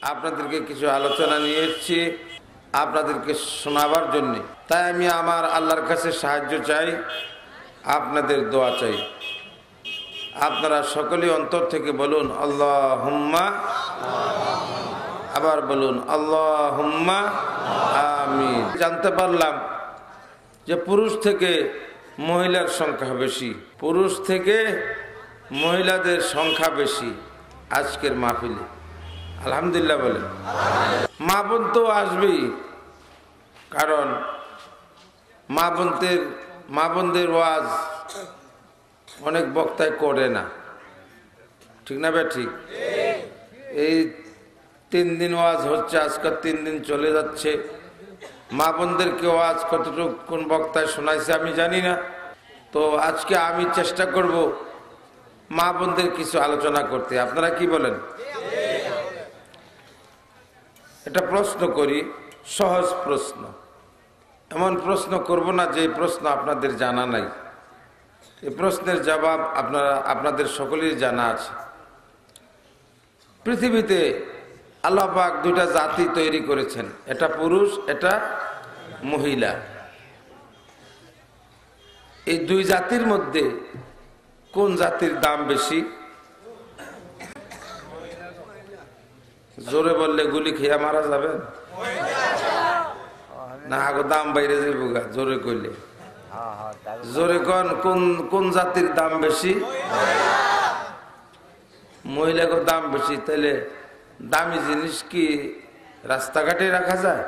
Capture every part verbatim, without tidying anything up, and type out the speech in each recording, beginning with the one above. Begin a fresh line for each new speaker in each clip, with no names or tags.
আপনাদেরকে কিছু আলোচনা নিয়ে এসেছি আপনাদেরকে শোনাবার জন্য। তাই আমি আমার আল্লাহর কাছে সাহায্য চাই, আপনাদের দোয়া চাই। আপনারা সকলেই অন্তর থেকে বলুন আল্লাহুম্মা, আবার বলুন আল্লাহুম্মা আমিন। জানতে পারলাম যে পুরুষ থেকে মহিলার সংখ্যা বেশি, পুরুষ থেকে মহিলাদের সংখ্যা বেশি আজকের মাহফিলে। আলহামদুলিল্লাহ বলেন। মা বোন তো আসবেই, কারণ মা বোনদের মা বোনদের ওয়াজ অনেক বক্তায় করে না, ঠিক না বে ঠিক? এই তিন দিন ওয়াজ হচ্ছে, আজকাল তিন দিন চলে যাচ্ছে। মা বোনদেরকে ওয়াজ কতটুকু কোন বক্তায় শোনাইছে আমি জানি না। তো আজকে আমি চেষ্টা করব মা বোনদের কিছু আলোচনা করতে। আপনারা কি বলেন? এটা প্রশ্ন করি, সহজ প্রশ্ন। এমন প্রশ্ন করব না যে প্রশ্ন আপনাদের জানা নাই। এই প্রশ্নের জবাব আপনারা আপনাদের সকলেই জানা আছে। পৃথিবীতে আল্লাহ পাক দুইটা জাতি তৈরি করেছেন, এটা পুরুষ, এটা মহিলা। এই দুই জাতির মধ্যে কোন জাতির দাম বেশি? জোরে বললে গুলি খেয়ে মারা যাবেন না, আগো দাম বাইরে যাইব গা। জোরে কইলে জোরে কন, কোন কোন জাতির দাম বেশি? মহিলাকে দাম বেশি। তাহলে দামি জিনিস কি রাস্তাঘাটে রাখা যায়?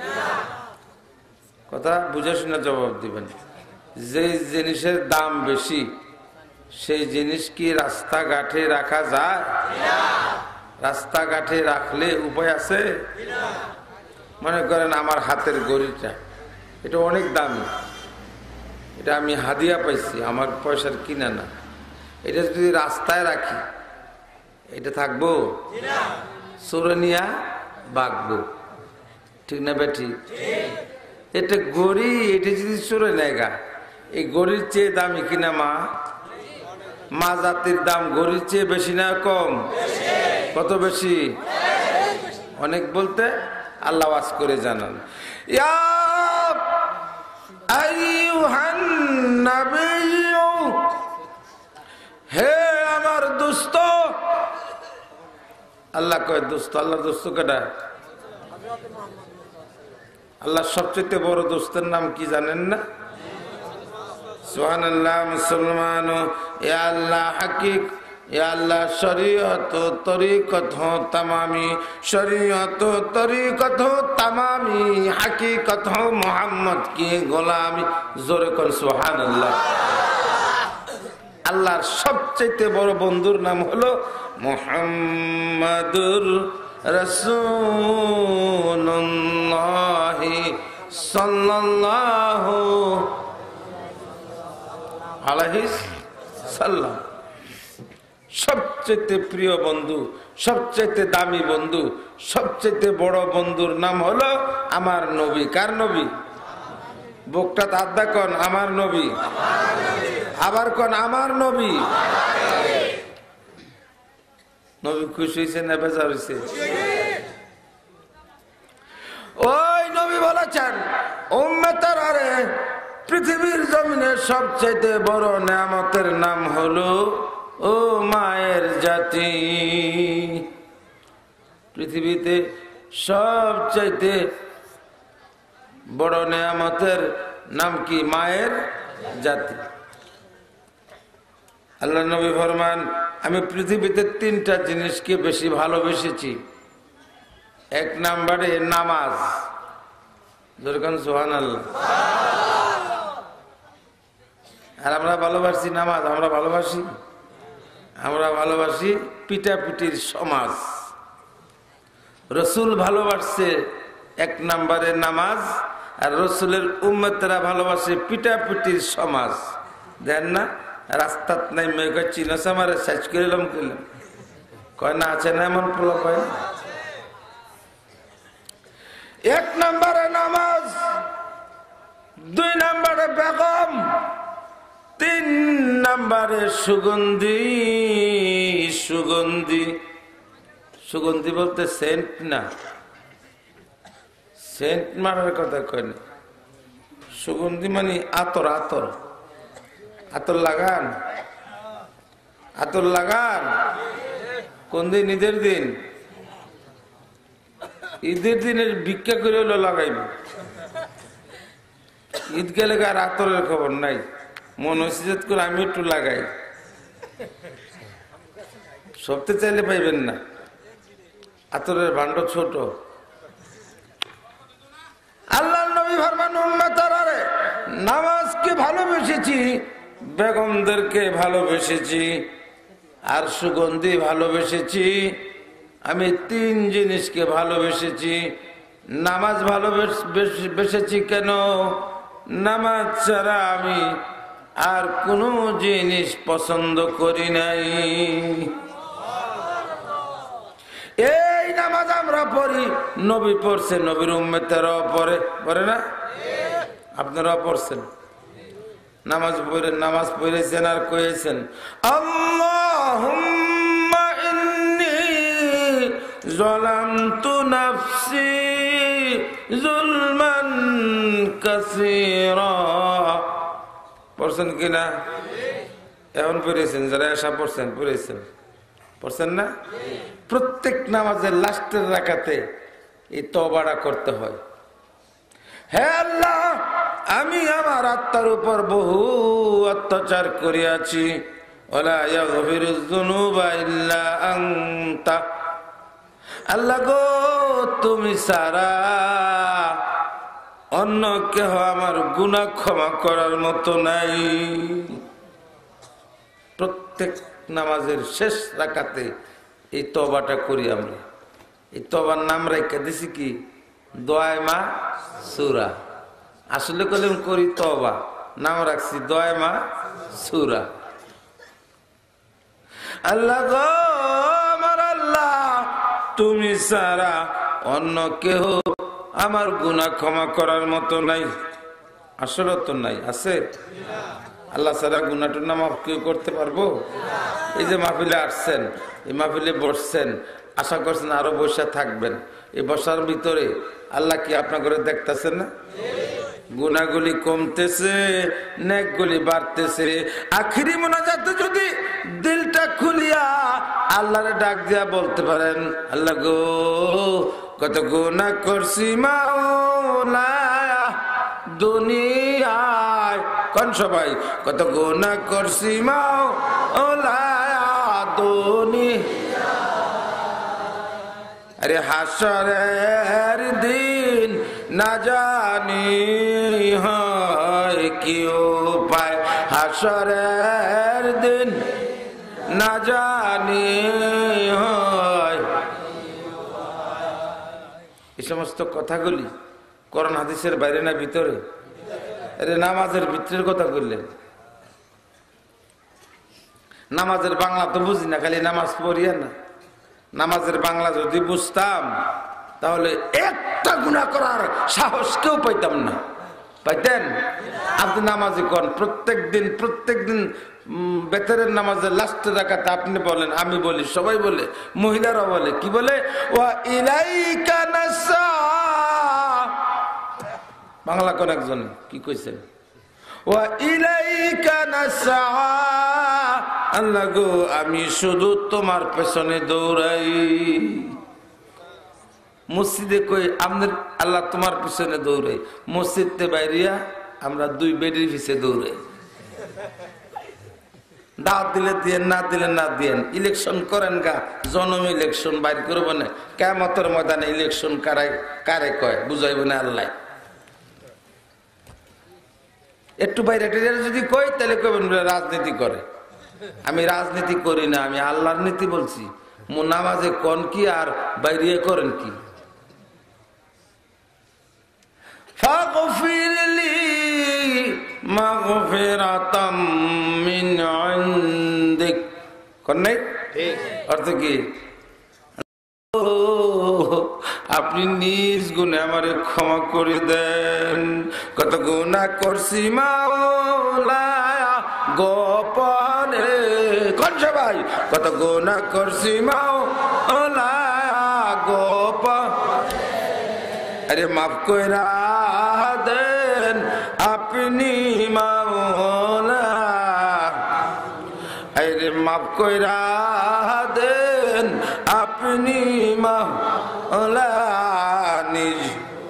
কথা বুঝে শুনে জবাব দিবেন। যে জিনিসের দাম বেশি সেই জিনিস কি রাস্তাঘাটে রাখা যায়? রাস্তাঘাটে রাখলে উপায় আছে? মনে করেন আমার হাতের ঘড়িটা, এটা অনেক দামি, এটা আমি হাদিয়া পাইছি, আমার পয়সার কিনা না। এটা যদি রাস্তায় রাখি এটা থাকবো? চোরে নিয়া বাগবো, ঠিক না বেঠি? এটা গড়ি, এটা যদি চোরে নেয় গা, এই গড়ির চেয়ে দামি কিনা মা? মা জাতির দাম গড়ির চেয়ে বেশি না কম? কত বেশি? অনেক বলতে আল্লাহ ওয়াজ করে জানান, ইয়া আইয়ুহান নাবিয়্যু, হে আমার দোস্ত। আল্লাহ কয় দোস্ত। আল্লাহর দোস্ত কেডা? আল্লাহর সবচেয়ে বড় দোস্তের নাম কি জানেন না? সুবহানাল্লাহ। মুসলমান, ইয়া আল্লাহ হাকিক, ইয়া আল্লাহ শরীয়ত তরিকত হো তামামি, শরীয়ত তরিকত হো তামামি, হাকিকত হো মুহাম্মদ কি গোলামি। জোরে কোন সুবহানাল্লাহ। আল্লাহর সবচেয়ে বড় বন্ধুর নাম হলো মুহাম্মাদুর রাসূলুল্লাহ সাল্লাল্লাহু আলাইহি সাল্লাম। সবচেয়ে প্রিয় বন্ধু, সবচেয়ে দামি বন্ধু, সবচেয়ে বড় বন্ধুর নাম হলো আমার নবী। কার নবী? বুকটা আদা কন আমার নবী, আবার কন আমার নবী। নবী খুশি হয়েছে না বেজার হয়েছে? ওই নবী বলেছেন উম্মতের আরে পৃথিবীর জমিনে সবচেয়ে বড় নেয়ামতের নাম হলো ও মায়ের জাতি। পৃথিবীতে সবচাইতে বড় নেয়ামতের নাম কি? মায়ের জাতি। আল্লাহ নবী ফরমান, আমি পৃথিবীতে তিনটা জিনিসকে বেশি ভালোবেসেছি। এক নম্বরে নামাজ। যেরকম সুবহানাল্লাহ। আর আমরা ভালোবাসি নামাজ, আমরা ভালোবাসি আমরা ভালোবাসি পিটাপিটির সমাজ। রসুল ভালোবাসছে এক নম্বরে নামাজ, আর রসুলের উম্মতরা ভালোবাসে পিটাপিটির সমাজ। দেন না রাস্তাত নাই মেয়ে চিনস আমার সাইজ করিলাম করলাম কয় না, আছে না এমন পোলা কয়? এক নম্বরে নামাজ, দুই নম্বরে বেগম, তিন নম্বরে সুগন্ধি সুগন্ধি সুগন্ধি বলতে সেন্ট না, সেন্ট মারার কথা কয়নি। সুগন্ধি মানে আতর, আতর আতর লাগান, আতর লাগান। কোন দিন? ঈদের দিন। ঈদের দিনের ভিক্ষা করে হলো লাগাইব। ঈদ গেলে আর আতরের খবর নাই। মন হসিজত করে আমি একটু লাগাই, সবতে চাইলে পাইবেন না। আতরের ভাণ্ড ছোট। আল্লাহর নবী ফরমান, উম্মতেরা রে, নামাজকে ভালোবেসেছি, বেগমদেরকে ভালোবেসেছি, আর সুগন্ধি ভালোবেসেছি। আমি তিন জিনিসকে ভালোবেসেছি। নামাজ ভালোবেসেছি কেন? নামাজ ছাড়া আমি আর কোনো জিনিস পছন্দ করি নাই। এই নামাজ আমরা পড়ি, নবী পড়ছে, নবীর উম্মতেরাও পড়ে, পড়ে না? আপনারাও পড়ছেন, নামাজ পড়ে, নামাজ পড়েছেন আর কয়েছেন আল্লাহুম্মা ইন্নী যালামতু নাফসি যুলমান কাসীরা। পড়ছেন কিনা? এখন পড়েছেন, যারা এসা পড়ছেন, পড়েছেন, পড়ছেন না? প্রত্যেক নামাজের লাস্টের রাকাতে এই তওবাটা করতে হয়। হে আল্লাহ, আমি আমার আত্মার উপর বহু অত্যাচার করিয়াছি। ওয়ালা ইয়াগফিরুয যুনুবা ইল্লা আনতা। আল্লাহ গো, তুমি ছাড়া অন্য কেহ আমার গুনাহ ক্ষমা করার মতো নাই। প্রত্যেক নামাজের শেষ রাকাতে এই তওবাটা করি আমরা। এই তওবার নাম রাখা দিছি কি? দোয়ায়ে মা সূরা। আসলে কলম করি তওবা, নাম রাখছি দোয়ায়ে মা সূরা। আল্লাহ গো, আমার আল্লাহ, তুমি ছাড়া অন্য কেহ আমার গুনাহ ক্ষমা করার মতো নাই। আসলে তো নাই, আছে? আল্লাহ ছাড়া গুনাহ টুনা মাফ কেউ করতে পারবো? এই যে মাহফিলে আসছেন, এই মাহফিলে বসছেন, আশা করছেন আরো বসে থাকবেন। এই বসার ভিতরে আল্লাহ কি আপনার করে দেখতেছেন না? গুনাহগুলি কমতেছে, নেকগুলি বাড়তেছে। আখিরি মুনাজাতে যদি দিলটা খুলিয়া আল্লাহরে ডাক দিয়া বলতে পারেন, আল্লাহ গো, কত গুনাহ করছি মাওলা দুনিয়ায়। কোন সবাই? কত গুনাহ করছি মাওলা দুনিয়ায়। আরে হাসরের দিন না জানি হয় কি উপায়। হাসরের দিন না জানি হয়। এই সমস্ত কথাগুলি কোরআন হাদিসের বাইরে না ভিতরে? আরে নামাজের ভিতরের কথা বললেন। নামাজের বাংলা তো বুঝি না, খালি নামাজ পড়িয়া না। নামাজের বাংলা যদি বুঝতাম তাহলে একটা গুনাহ করার সাহস কেউ পাইতাম না। পাইতেন? আপনি নামাজি কোন প্রত্যেক দিন, প্রত্যেক দিন বেতরের নামাজের লাস্টের রাকাতে আপনি বলেন, আমি বলি, সবাই বলে, মহিলারা বলে, কি বলে? ওয়া ইলাইকা নাসা। বাংলা কোন একজন কি কইছেন? ওয়া ইলাইকা নাসা। আল্লাহ গো, আমি শুধু তোমার পেছনে দৌড়াই। মসজিদে কই আমাদের আল্লাহ তোমার পিছনে দৌড়াই, মসজিদতে বাইরিয়া আমরা দুই বেডির পিছে দৌড়াই। দাওয়াত দিলে দিয়েন, না দিলে না দিয়েন। ইলেকশন করেন গা, জনম ইলেকশন বাইর করবো না। কিয়ামতের ময়দানে ইলেকশন কারাই কারে কয় বুঝাইব না আল্লাহ। একটু বাইরে যদি কই তাহলে কবেন রাজনীতি করে। আমি রাজনীতি করি না, আমি আল্লাহর নীতি বলছি। নামাজে কোন কি আর বাইরে করেন কি? ফাগফিরলি মাগফিরাতাম মিন ইনদিক। কোন নাই? ঠিক অর্থ কি? আপনি নিজ গুণে আমারে ক্ষমা করে দেন। কত গুনাহ করছি মাওলা গোপনে। কোন সবাই? কত গুনাহ করছি মাওলা আরে মাফ কইরা দেন আপনি মাওলা, আরে মাফ কইরা দেন আপনি মাওলা। নিজ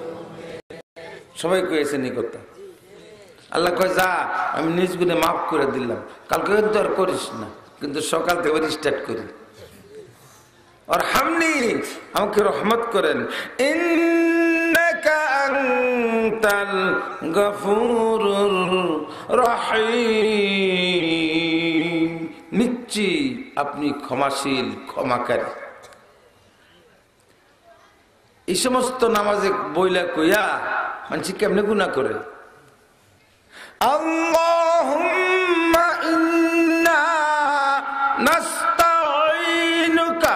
সবাই কয়েছে নিকটটা আল্লাহ কয় যা আমি নিজ গুণে মাফ করে দিলাম, কালকে তো আর করিস না, কিন্তু সকাল থেকে স্টার্ট করি। আর হামনি আমাকে রহমত করেন, ইন্নাকা আনতাল গফুরুর রহিম, নিশ্চয়ই আপনি ক্ষমাশীল ক্ষমাকারী। এই সমস্ত নামাজে বইলা কইয়া মানুষ কেমনে গুনাহ করে। আল্লাহুম্মা ইন্না নাস্তাঈনুকা,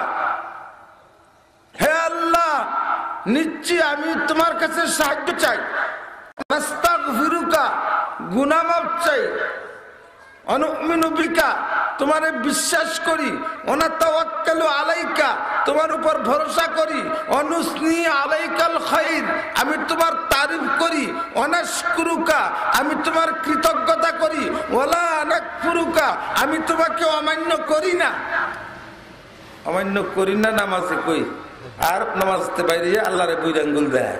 হে আল্লাহ নিশ্চয় আমি তোমার কাছে সাহায্য চাই। নাস্তাগফিরুকা, গুনাহ মাফ চাই। অনুমিনু বিকা, তোমারে বিশ্বাস করি। ওনাতাওয়াক্কালু আলাইকা, তোমার উপর ভরসা করি। অনুসনি আলাইকাল খাইর, আমি তোমার তারিফ করি। অনাশকুরুকা, আমি তোমার কৃতজ্ঞতা করি। ওয়ালা নাকফুরুকা, আমি তোমাকে অমান্য করি না। অমান্য করি না নামাজে কই, আর নামাজতে বাইরে আল্লাহরে বুই আঙ্গুল দেয়।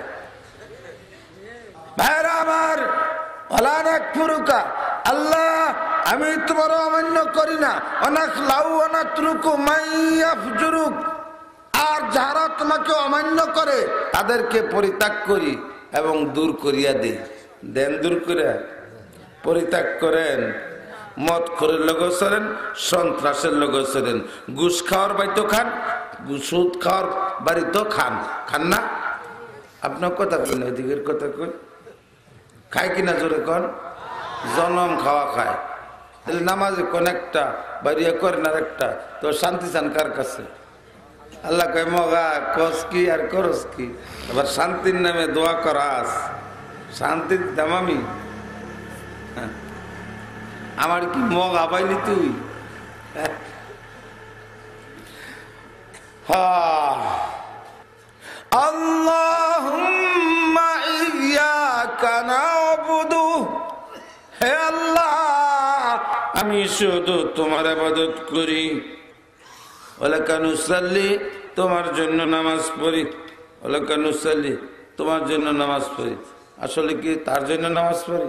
ভাইরা আমার, ওয়ালা নাকফুরুকা, আল্লাহ আমি তোমার অমান্য করি না। অনাখলাউ অনাতরুকু মাইয়াফজুরুক, আর যারা তোমাকে অমান্য করে তাদেরকে পরিত্যাগ করি এবং দূর করিয়া দিই। দেন দূর করে পরিত্যাগ করেন। মদ খোরের লোক চলেন, সন্ত্রাসের লোক চলেন, ঘুষ খাওয়ার বাড়িতেও খান, সুদ খাওয়ার বাড়িতেও খান, খান না? আপনার কথা কই না, ওইদিকের কথা কই, খায় কিনা জোরে কন? জনম খাওয়া খায়। তাহলে নামাজে কোন একটা বাড়িয়া করেন আর একটা, তো শান্তি চান কার কাছে? আল্লাহ কয় মগা কস কি আর করস কি, আবার শান্তির নামে দোয়া করাস, শান্তির দামামি। আমার কি মগা পাইলি তুই? আল্লাহুম্মা ইয়্যাকা না'বুদু, হে আল্লাহ আমি শুধু তোমার ইবাদত করি। ওয়ালাকা নুসাল্লি, তোমার জন্য নামাজ পড়ি। ওয়ালাকা নুসাল্লি, তোমার জন্য নামাজ পড়ি। আসলে কি তার জন্য নামাজ পড়ি?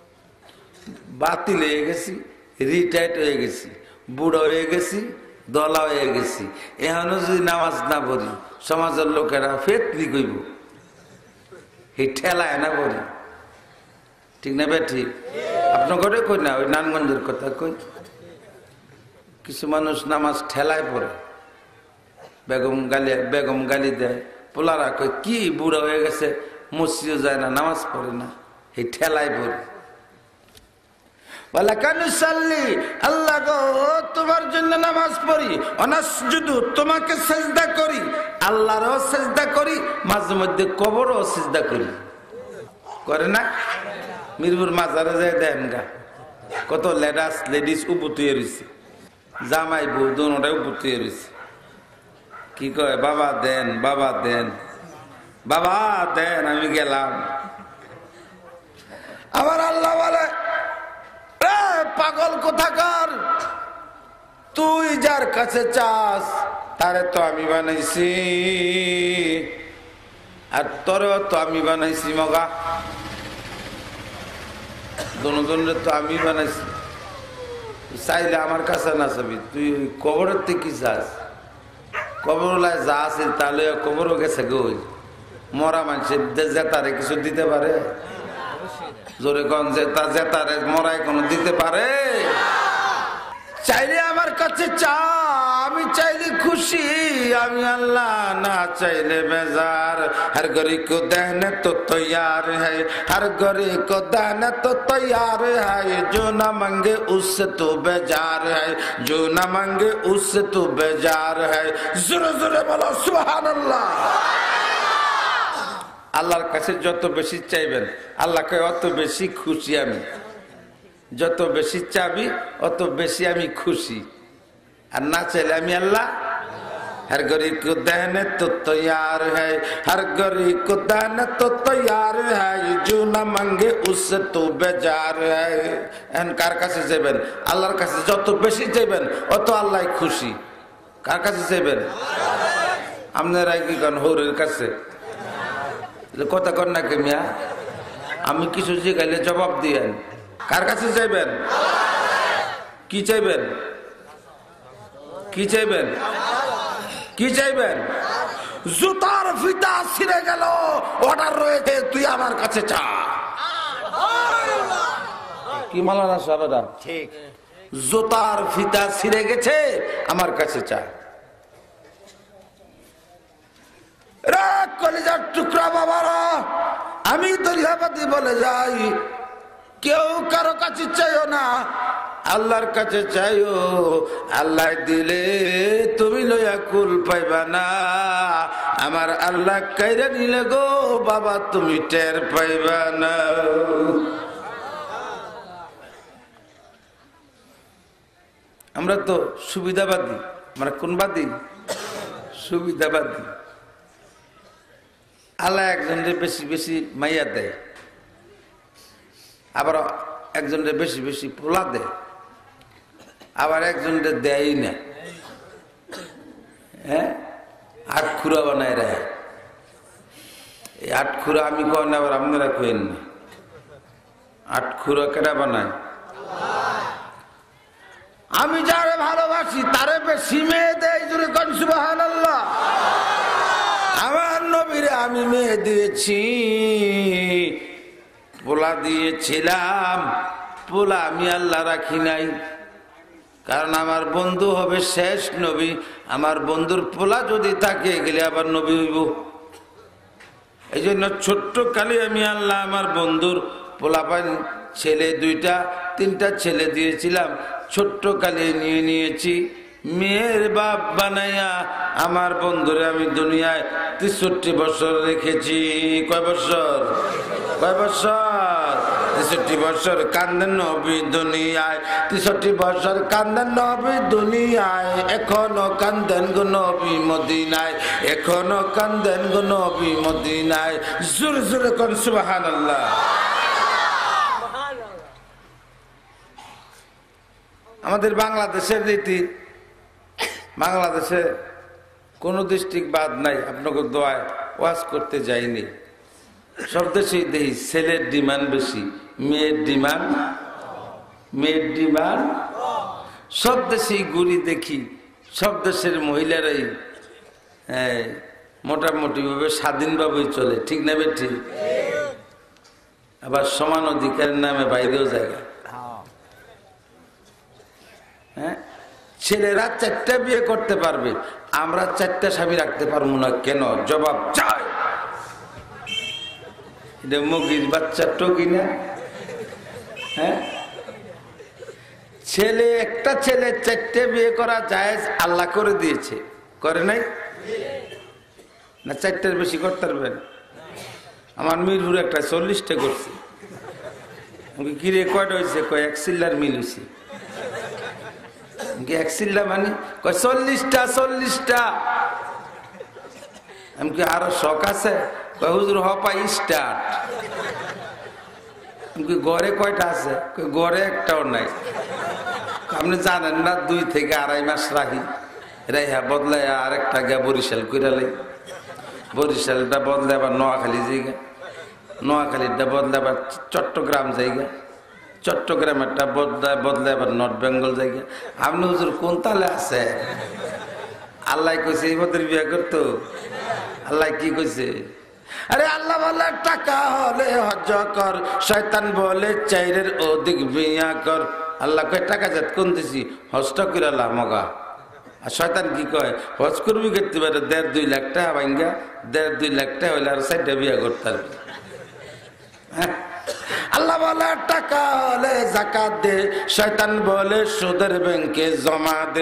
বাতিল হয়ে গেছি, রিটায়ার্ড হয়ে গেছি, বুড়ো হয়ে গেছি, দলা হয়ে গেছি, এখনো যদি নামাজ না পড়ি সমাজের লোকেরা ফেতনি কইব, এই ঠেলায় না পড়ি। ঠিক না বে? ঠিক। আপনার ঘরে কই না, ওই নারায়ণগঞ্জের কথা কই, কিছু মানুষ নামাজ ঠেলায় পড়ে, বেগম গালি বেগম গালি দেয়, পোলারা কই কি বুড়া হয়ে গেছে, মসজিদে যায় না, নামাজ পড়ে না, এই ঠেলায় পড়ে। আল্লাহ গো তোমার জন্য নামাজ পড়ি। অনাসজুদু, তোমাকে সিজদা করি, আল্লাহরও সিজদা করি, মাঝে মধ্যে কবরও সিজদা করি। করে না? মিরপুর মাজারে যায় দেন গা, কত লেডাস লেডিস উপতুয়ে রয়েছে, জামাই বউ দোনোটাই উপতুয়ে রয়েছে। কি কয়, বাবা দেন, বাবা দেন, বাবা দেন, আমি গেলাম। আমার আল্লাহ বলে, পাগল কোথাকার, তুই যার কাছে চাস তারে তো আমি বানাইছি, আর তোরেও তো আমি বানাইছি মগা, দোনোজনে তো আমি বানাইছি। চাইলে আমার কাছে না চাবি, তুই কবরের থেকে কি চাস? কবরলায় যা আছে তাহলে কবরও গেছে গই, মরা মানুষের জেতারে কিছু দিতে পারে? জোরে কন, জেতা জেতারে মরাই কোনো দিতে পারে? চাইলে আমার কাছে চা, আমি চাইলে খুশি, আমি আল্লাহ না চাইলে বেজার। हर गरी को देने तो तैयार है, हर गरी को देने तो तैयार है, जो ना मांगे उससे तो बेजार है, जो ना मांगे उससे तो बेजार है। जोरे जोरे बोलो सुभान अल्लाह। আল্লাহর কাছে যত বেশি চাইবেন আল্লাহকে অত বেশি খুশি আমি, যত বেশি চাবি অত বেশি আমি খুশি। আর না চাইলে আমি আল্লাহ हर गरी को देने तो तैयार है, हर गरी को देने तो तैयार है, जो ना मांगे उससे तो बेजार है। एन कार काছে যাবেন? আল্লাহর কাছে যত বেশি যাবেন অত আল্লাহ খুশি। কার কাছে যাবেন? আপনারা কি কোন হরের কাছে? কথা কর না কে মিয়া? আমি কিছু জিজ্ঞাসা জবাব দিয়েন। কার কাছে যাবেন? কি চাইবেন? কি চাইবেন? কি চাইবেন? জুতার ফিতা ছিঁড়ে গেল, অর্ডার রয়েছে, তুই আমার কাছে চা। কি মালানা সাহেবরা? ঠিক। জুতার ফিতা ছিঁড়ে গেছে, আমার কাছে চা। রে কলিজার টুকরা বাবারা, আমি দরিয়াবাদী বলে যাই, কেউ কারো কাছে চাইও না, আল্লাহর কাছে চাইও। আল্লাহ দিলে তুমি লইয়া কুল পাইবা না, আমার আল্লাহ কাইরা নিলে গো বাবা তুমি টের পাইবা না। আমরা তো সুবিধাবাদী, আমরা কোনবাদী? সুবিধাবাদী। আল্লাহ একজনের বেশি বেশি মাইয়া দেয়, আবার একজনের বেশি বেশি পোলা দেয়, আবার একজনের দেয়ই না। হ্যাঁ, আট খুরা বানায় রে। এই আট খুরা আমি কন, আবার আপনারা কেন না। আট খুরা কেটা বানায়? আমি যারে ভালোবাসি তারে বেশি মেয়ে দেয়, জোরে কোন সুবহানাল্লাহ। আমার নবীরে আমি মেয়ে দিয়েছি, পোলা দিয়েছিলাম, পোলা আমি আল্লাহ রাখি নাই, কারণ আমার বন্ধু হবে শেষ নবী। আমার বন্ধুর পোলা যদি থাকে গেলে আবার নবী হইব। এই জন্য ছোট্ট কালে আমি আল্লাহ আমার বন্ধুর পোলা পাই ছেলে দুইটা তিনটা ছেলে দিয়েছিলাম, ছোট্ট কালে নিয়ে নিয়েছি, মেয়ের বাপ বানাইয়া আমার বন্ধুরে আমি দুনিয়ায় তেষট্টি বছর রেখেছি। কয় বছর? কয় বছর? তেষট্টি বছর কান্দেন নবী দুনিয়ায়, তেষট্টি বছর কান্দেন নবী দুনিয়ায়, এখনো কান্দেন গো নবী মদিনায়, এখনো কান্দেন গো নবী মদিনায়। জোরে জোরে কোন সুবহানাল্লাহ। আমাদের বাংলাদেশের রীতি, বাংলাদেশে কোনো ডিস্ট্রিক্ট বাদ নাই আপনাকে দোয়ায় ওয়াজ করতে যাইনি। সব দেশেই দেখি ছেলের ডিমান্ড বেশি, মেয়ের ডিমান্ড মেয়ের ডিমান্ড সব দেশেই ঘুরি দেখি, সব দেশের মহিলারাই হ্যাঁ মোটামুটি ভাবে স্বাধীনভাবেই চলে, ঠিক না বেঠিক? আবার সমান অধিকারের নামে বাইরেও জায়গা। হ্যাঁ, ছেলেরা চারটা বিয়ে করতে পারবে, আমরা চারটা স্বামী রাখতে পারবো না কেন? জবাব চাই। এটা মুগির বাচ্চা টকি না? হ্যাঁ, ছেলে একটা ছেলে চারটে বিয়ে করা জায়েজ আল্লাহ করে দিয়েছে, করে নাই না? চারটার বেশি করতে পারবেন? আমার মিরপুর একটা চল্লিশটা করছে। কিরে কয়টা হয়েছে? কয় এক চিল্লার মিল হয়েছে। এক চিল্লা মানে কয় চল্লিশটা চল্লিশটা। আমি কি আরো শখ আছে? কয় হুজুর হপাই স্টার্ট। গড়ে কয়টা আছে? গড়ে একটাও নাই। আপনি জানেন না দুই থেকে আড়াই মাস রাখি, রেহা বদলাই আরেকটা গিয়া বরিশাল কইরালাই, বরিশালটা বদলে আবার নোয়াখালী জায়গা, নোয়াখালীটা বদলে আবার চট্টগ্রাম জায়গা, চট্টগ্রামেরটা বদলায় বদলে আবার নর্থ বেঙ্গল জায়গা। আপনি হুজুর কোন তালে আছে? আল্লাহ কইছে এই পদের বিয়ে করতো? আল্লাহ কি কইছে? আরে আল্লাহ বলে টাকা হলে হজ কর, শয়তান বলে চাইরের অধিক বিয়া কর। আল্লাহ কয় টাকা যাত কোন দিছি, হজটা কইরা মগা। আর শয়তান কি কয়? হজ করবি করতে পারে দেড় দুই লাখ টাকা ভাঙ্গা, দেড় দুই লাখ টাকা হইলে আর চারটা বিয়া করতে পারবি। হ্যাঁ, আল্লাহ বলে টাকা হলে যাকাত দে, শয়তান বলে সুদের ব্যাংকে জমা দে।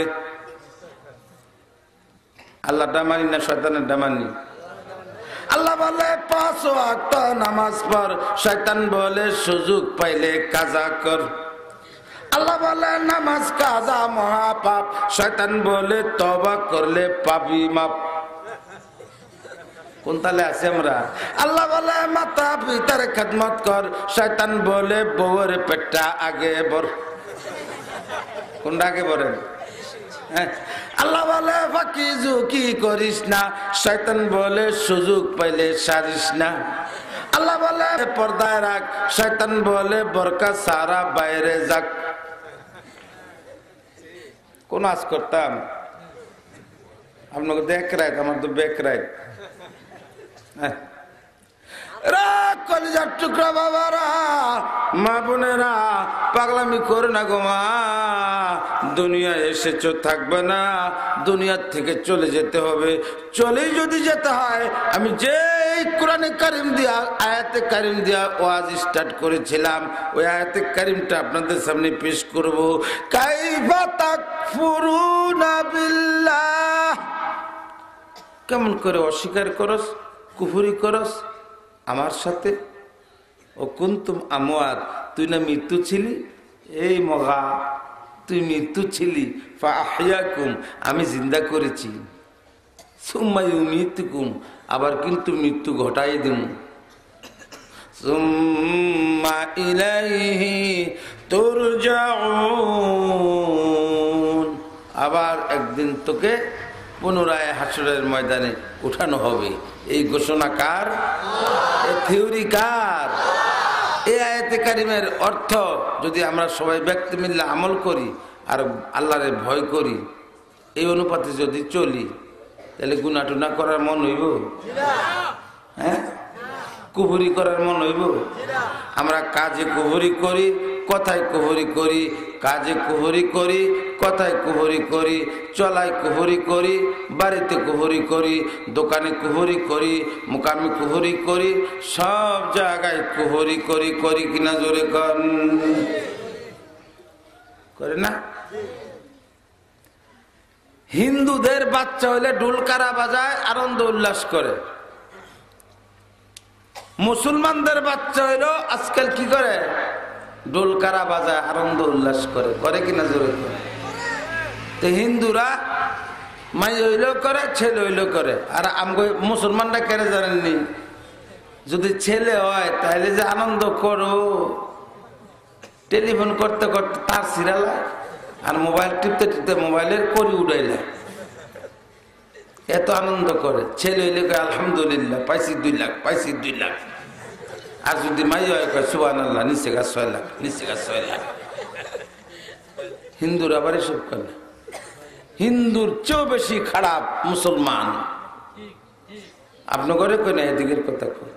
আল্লাহ ডামানি না শয়তানের ডামানি? আল্লাহ বলে পাঁচ ওয়াক্ত নামাজ পড়, শয়তান বলে সুযোগ পাইলে কাজা কর। আল্লাহ বলে নামাজ কাজা মহাপাপ, শয়তান বলে তওবা করলে পাপি মাপ। কোন তালে আছে আমরা? আল্লাহ বলে মাতা পিতার খেদমত কর, শয়তান বলে বউয়ের পেটটা আগে বর। কোনটা আগে বলেন? হ্যাঁ। আল্লাহ বলে ফাঁকি ঝুঁকি করিস না, শয়তান বলে সুযোগ পাইলে সারিস না। আল্লাহ বলে পর্দায় রাখ, শয়তান বলে বোরকা সারা বাইরে যাক। কোন আজ করতাম? আপনাকে দেখ রাইত, আমার তো বেক রাইত। কলিজার টুকরা বাবারা, মা বোনেরা, পাগলামি করে না গো মা। দুনিয়া এসেছো, থাকবে না, দুনিয়ার থেকে চলে যেতে হবে। চলেই যদি যেতে হয়, আমি যে কোরআনে কারিম দিয়া আয়াতে কারিম দিয়া ওয়াজ স্টার্ট করেছিলাম, ওই আয়াতে কারিমটা আপনাদের সামনে পেশ করব। কাইফা তাকফুরুনা বিল্লাহ, কেমন করে অস্বীকার করস, কুফরি করস আমার সাথে। ও কুনতুম আমওয়াত, তুই না মৃত্যু ছিলি। এই মগা, তুই মৃত্যু ছিলি, ফাআহইয়াকুম, আমি জিন্দা করেছি। সুম্মা ইউমীতুকুম, আবার কিন্তু মৃত্যু ঘটাই দেব। সুম্মা ইলাইহি তুরজাউন, আবার একদিন তোকে পুনরায় হাসরের ময়দানে উঠানো হবে। এই ঘোষণা কার? এই থিওরি কার? এই আয়াতে কারিমের অর্থ যদি আমরা সবাই ব্যক্তি মিললে আমল করি আর আল্লাহরে ভয় করি, এই অনুপাতে যদি চলি, তাহলে গুনাহ টুনা করার মন হইব? হ্যাঁ, কুফরি করার মন হইব? আমরা কাজে কুফরি করি, কথায় কুফরি করি, কাজে কুফরি করি, কথায় কুফরি করি, চলায় কুফরি করি, বাড়িতে কুফরি করি, দোকানে কুফরি করি, মুকামে কুফরি করি, সব জায়গায় কুফরি করি। করি কিনা জোরে কর? করে না? হিন্দুদের বাচ্চা হইলে ঢোলকারা বাজায়, আনন্দ উল্লাস করে। মুসলমানদের বাচ্চা হইলো আজকাল কি করে? ঢোলকারা বাজায়, আনন্দ উল্লাস করে। করে কিনা জোরে করে? তো হিন্দুরা মাই হইলেও করে, ছেলে হইলেও করে। আর আমগো মুসলমানরা কেন জানেননি? যদি ছেলে হয় তাহলে যে আনন্দ করো, টেলিফোন করতে করতে তার সিরালা, আর মোবাইল টিপতে টিপতে মোবাইলের করি উড়াইলা, এত আনন্দ করে। ছেলে হইলে কয় আলহামদুলিল্লাহ, পাইছি দুই লাখ, পাইছি দুই লাখ। আর যদি মাই হয় কয় সুবহানাল্লাহ, নিচে গা ছয় লাখ, নিচে গা ছয় লাখ। হিন্দুর আবার এসব করে। হিন্দুর চেয়েও বেশি খারাপ মুসলমান। আপনার ঘরে কই না এদিকের কথা কই।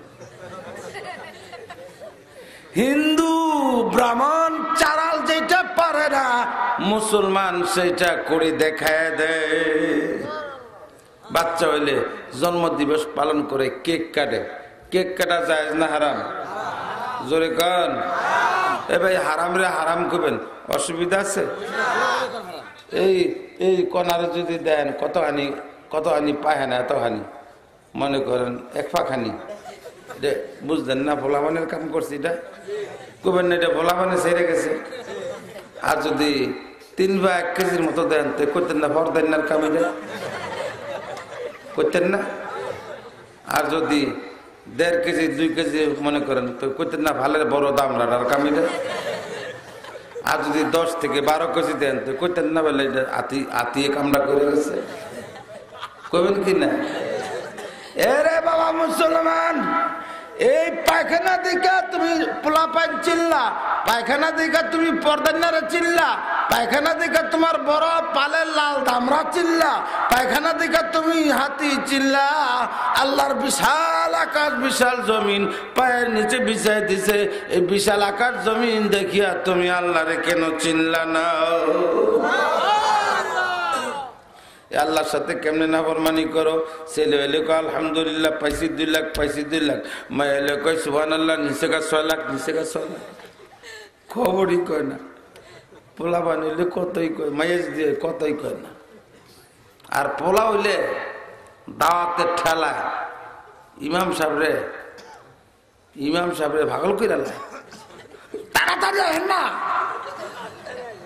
হিন্দু ব্রাহ্মণ চারাল যেটা পারে না, মুসলমান সেটা করে দেখায় দেয়। বাচ্চা হইলে জন্ম দিবস পালন করে, কেক কাটে। কেক কাটা যায় না হারাম? জোরে কন। এ ভাই, হারাম রে হারাম করবেন, অসুবিধা আছে? এই এই কনারে যদি দেন, কত হানি, কত হানি পায় না, এত হানি মনে করেন এক ফাঁকানি। বুঝলেন না? ভোলাবানের কাম করছি এটা, করবেন না, এটা ভোলাবানে ছেড়ে গেছে। আর যদি তিন বা এক কেজির মতো দেন, তো করতেন না? ফরদান্নার কাম এটা করতেন না? আর যদি দেড় কেজি দুই কেজি মনে করেন, তো করতেন না? ভালের বড় দাম রাখার কাম এটা। আর যদি দশ থেকে বারো কেজি দেন, তো করতেন না? বলে এটা আতি আতিয়ে কামড়া করে গেছে, করবেন কি না? এরে বাবা মুসলমান, এই পায়খানা দিকা তুমি পোলা পান চিল্লা, পায়খানা দিকা তুমি পর্দান্নারে চিল্লা, পায়খানা দিকা তোমার বড় পালের লাল দামরা চিল্লা, পায়খানা দিকা তুমি হাতি চিল্লা। আল্লাহর বিশাল আকাশ, বিশাল জমিন পায়ের নিচে বিছাই দিছে। এই বিশাল আকাশ জমিন দেখিয়া তুমি আল্লাহরে কেন চিল্লা না? আল্লাহর সাথে কেমনে নাফরমানি করো? ছেলে হইলে কয় আলহামদুলিল্লাহ, পাইছি দুই লাখ, পাইছি দুই লাখ। মাই হইলে কয় সুবহানাল্লাহ, নিচে গা ছয় লাখ, নিচে গা ছয় লাখ। খবরই কয় না। পোলা বানিলে কতই কয়, মাইজ দিয়ে কতই কয় না। আর পোলা হইলে দাওয়াতের ঠেলা, ইমাম সাহেবরে ইমাম সাহেবরে ভাগল করে লাই, তাড়াতাড়ি হয় না,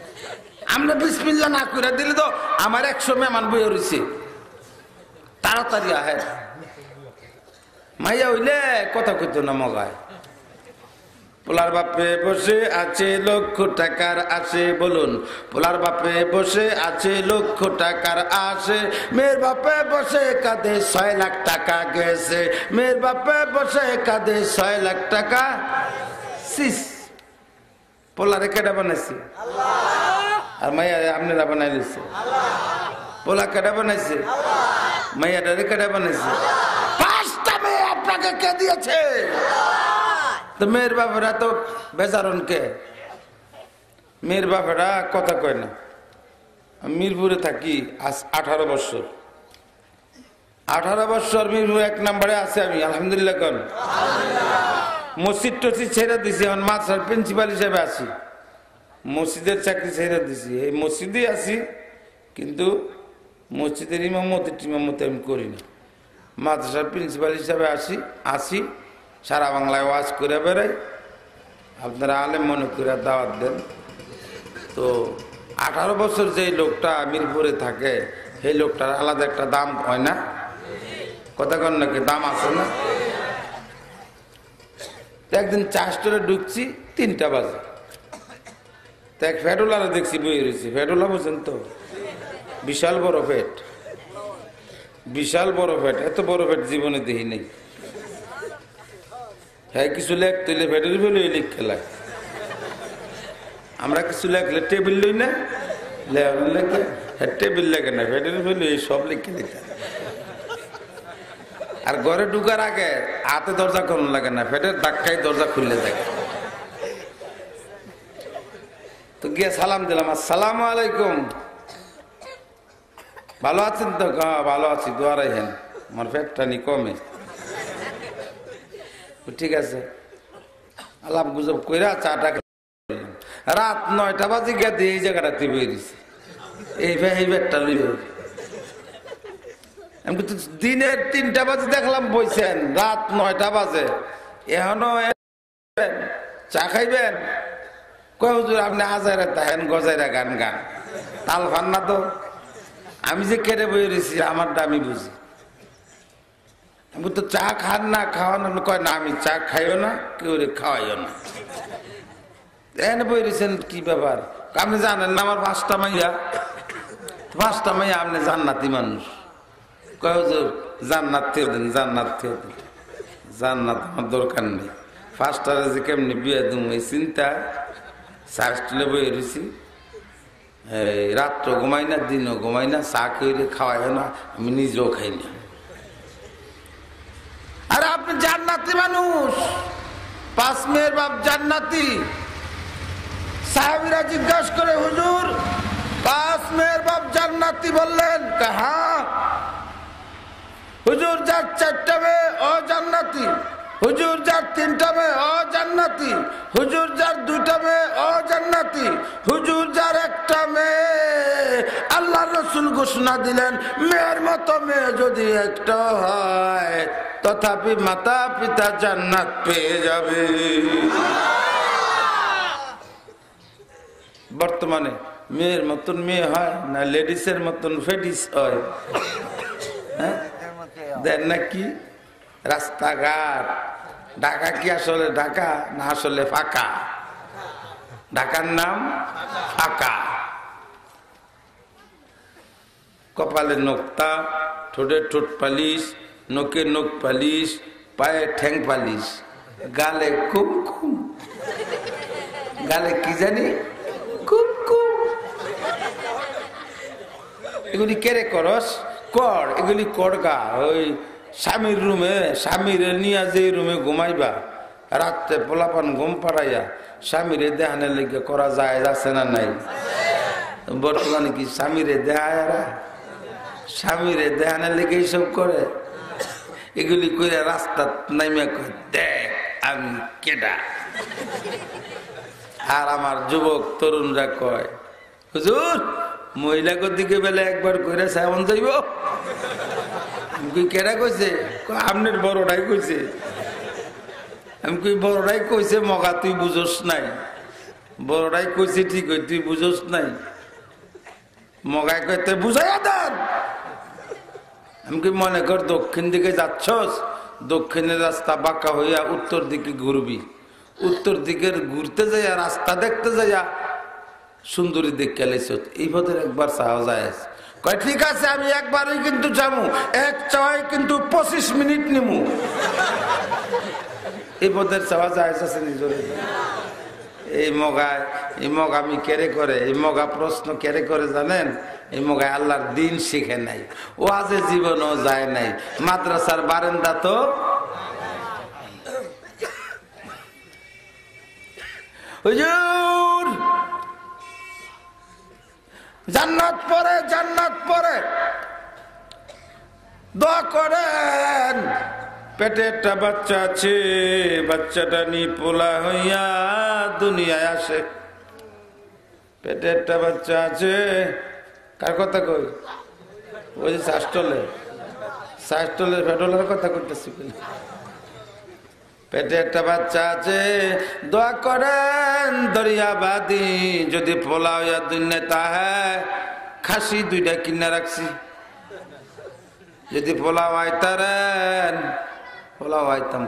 আমরা বিসমিল্লাহ না করে দিলে তো আমার একশো মেহমান বই রয়েছে, তাড়াতাড়ি আহে। মাইয়া হইলে কথা কইতো না মগায়। পোলার বাপে বসে আছে লক্ষ টাকার আসে, বলুন পোলার বাপে বসে আছে লক্ষ টাকার আসে, মেয়ের বাপে বসে কাঁদে ছয় লাখ টাকা গেছে, মেয়ের বাপে বসে কাঁদে ছয় লাখ টাকা। সিস পোলারে কেডা বানাইছে? আর মাইয়া আপনারা বানাই দিচ্ছে। পোলা কেডা বানাইছে? মাইয়াটারে কেডা বানাইছে? পাঁচটা মেয়ে আপনাকে কে দিয়েছে? তো মেয়ের বাপেরা তো বেচারন কে? মেয়ের বাপেরা কথা কয় না। মিরপুরে থাকি আজ আঠারো বছর, আঠারো বছর মিরপুর এক নম্বরে আছে আমি, আলহামদুলিল্লাহ। কন মসজিদ টসিদ ছেড়ে দিছি, এখন মাদ্রাসার প্রিন্সিপাল হিসেবে আছি, মসজিদের চাকরি ছেড়ে দিছি, এই মসজিদে আছি, কিন্তু মসজিদের ইমামতি টিমামতি আমি করি না, মাদ্রাসার প্রিন্সিপাল হিসাবে আসি আসি সারা বাংলায় ওয়াজ করে বেড়াই। আপনারা আলেম মনে করে দাওয়াত দেন। তো আঠারো বছর যেই লোকটা মিরপুরে থাকে সেই লোকটার আলাদা একটা দাম হয় না? কথা কন নাকি? দাম আছে না? একদিন চা স্টোরে ঢুকছি, তিনটা বাজে, তো এক ফেটোলারে দেখছি বই রয়েছে। ফেটোলা বুঝেন তো? বিশাল বড় পেট, বিশাল বড় পেট, এত বড় পেট জীবনে দেখি নেই। হ্যাঁ কিছু লেখ তুলে ফেটের ফেলে লিখ খেলায়, আমরা কিছু লেখলে টেবিল লই না, লেখে হ্যাঁ টেবিল লেখে না, ফেটের ফেলে সব লিখে লিখে। আর ঘরে ঢুকার আগে হাতে দরজা খোলা লাগে না, ফেটের ধাক্কায় দরজা খুললে থাকে। তো গিয়ে সালাম দিলাম, আসসালামু আলাইকুম, ভালো আছেন তো? ভালো আছি, দোয়া রাখেন, আমার পেটটা নি কমে। ঠিক আছে, আলাপ গুজব কইরা চাটা রাত নয়টা বাজে গিয়ে এই জায়গাটাতে বেরিয়েছি, এই এই পেটটা লইব। আমি তো দিনের তিনটা বাজে দেখলাম বইছেন, রাত নয়টা বাজে এখনো চা খাইবেন? কয় হুজুর আপনি আজারে তাহেন গজাইরা গান গান, তাল ফান না তো? আমি যে কেটে বই রয়েছি আমারটা আমি বুঝি। আমি তো চা খান না, খাওয়ানো কয় না, আমি চা খাইও না, কেউ খাওয়াইও না। এনে বই রয়েছেন, কি ব্যাপার? আপনি জানেন না আমার পাঁচটা মাইয়া, পাঁচটা মাইয়া আপনি জান্নাতি মানুষ। কয় হুজুর জান্নাত থেকে দেন, জান্নাত থেকে দেন। জান্নাত আমার দরকার নেই, পাঁচটারে যে কেমনি বিয়ে দুম এই চিন্তা। চার স্টিলে বই রয়েছি, রাত্র ঘুমাই না, দিনও ঘুমাই না, চা খেয়ে খাওয়াই না, আমি নিজেও খাই না। আরে আপনি জান্নাতি মানুষ, পাঁচ মেয়ের বাপ জান্নাতি। সাহাবীরা জিজ্ঞাসা করে, হুজুর পাঁচ মেয়ের বাপ জান্নাতি বললেন? হ্যাঁ। হুজুর যার চারটা মেয়ে ও জান্নাতি, হুজুর যার তিনটা মেয়ে ও জান্নাতি, হুজুর যার দুইটা মেয়ে ও জান্নাতি, হুজুর যার একটা মেয়ে। আল্লাহ রসুল ঘোষণা দিলেন, মেয়ের মতো মেয়ে যদি একটা হয় তথাপি মাতা পিতা জান্নাত পেয়ে যাবে। বর্তমানে মেয়ের মতন মেয়ে হয় না লেডিসের মতন ফেডিস হয়? হ্যাঁ দেন নাকি? রাস্তাঘাট ঢাকা কি আসলে ঢাকা না আসলে ফাঁকা? ঢাকার নাম ফাঁকা। কপালে নোক্তা, ঠোঁটে ঠোঁট পালিশ, নোকে নোক পালিশ, পায়ে ঠ্যাং পালিশ, গালে কুমকুম। গালে কি জানি কুমকুম। এগুলি কেড়ে করস কর, এগুলি করগা। ওই স্বামীর রুমে স্বামীরে নিয়ে যে রুমে ঘুমাইবা, রাত্রে পোলাপান ঘুম পাড়াইয়া স্বামীরে দেহানের লেগে করা যায়, আছে না নাই? বর্তমানে কি স্বামীরে দেহায়? স্বামীরে দেহানের লেগে এইসব করে। এগুলি করে রাস্তা নাইমা কয়, দেখ আমি কেডা। আর আমার যুবক তরুণরা কয়, হুজুর মহিলাকে দিকে বেলা একবার করে সামন যাইব। আমি কেডা কইছে? আপনার বড়টাই কইছে। আমি কই বড়টাই কইছে মগা, তুই বুঝোস নাই। বড়টাই কইছে ঠিক, তুই বুঝোস নাই। মগায় কইতে বুঝাইয়া দেন। আমি কি মনে কর দক্ষিণ দিকে যাচ্ছস, দক্ষিণের রাস্তা বাঁকা হইয়া উত্তর দিকে ঘুরবি, উত্তর দিকের ঘুরতে যাইয়া রাস্তা দেখতে যাইয়া সুন্দরী দেখে লাইছ, এই পথের একবার চাওয়া যায়। কয় ঠিক আছে আমি একবারই কিন্তু যাবো, এক চাওয়াই কিন্তু পঁচিশ মিনিট নিমু। এই পথের চাওয়া যায় আছে নিজরে। এই মগায় এই মগা আমি কেড়ে করে, এই মগা প্রশ্ন কেড়ে করে জানেন, এই মগায় আল্লাহর দিন শিখে নাই, ও আজে জীবনও যায় নাই, মাদ্রাসার বারান্দা তো হুজুর জান্নাত পরে জান্নাত পরে দোয়া করেন। পেটে একটা বাচ্চা আছে, বাচ্চাটা নি পোলা হইয়া দুনিয়ায় আসে। পেটে একটা বাচ্চা আছে, কার কথা কই? ওই যে শাসটলে শাসটলে ফেটলের কথা করতেছি। পেটে একটা বাচ্চা আছে, দোয়া করেন দরিয়াবাদী যদি পোলা হইয়া দুনিয়ায় তাহে। খাসি দুইটা কিনা রাখছি, যদি পোলা আইতারেন পোলাও আইতাম,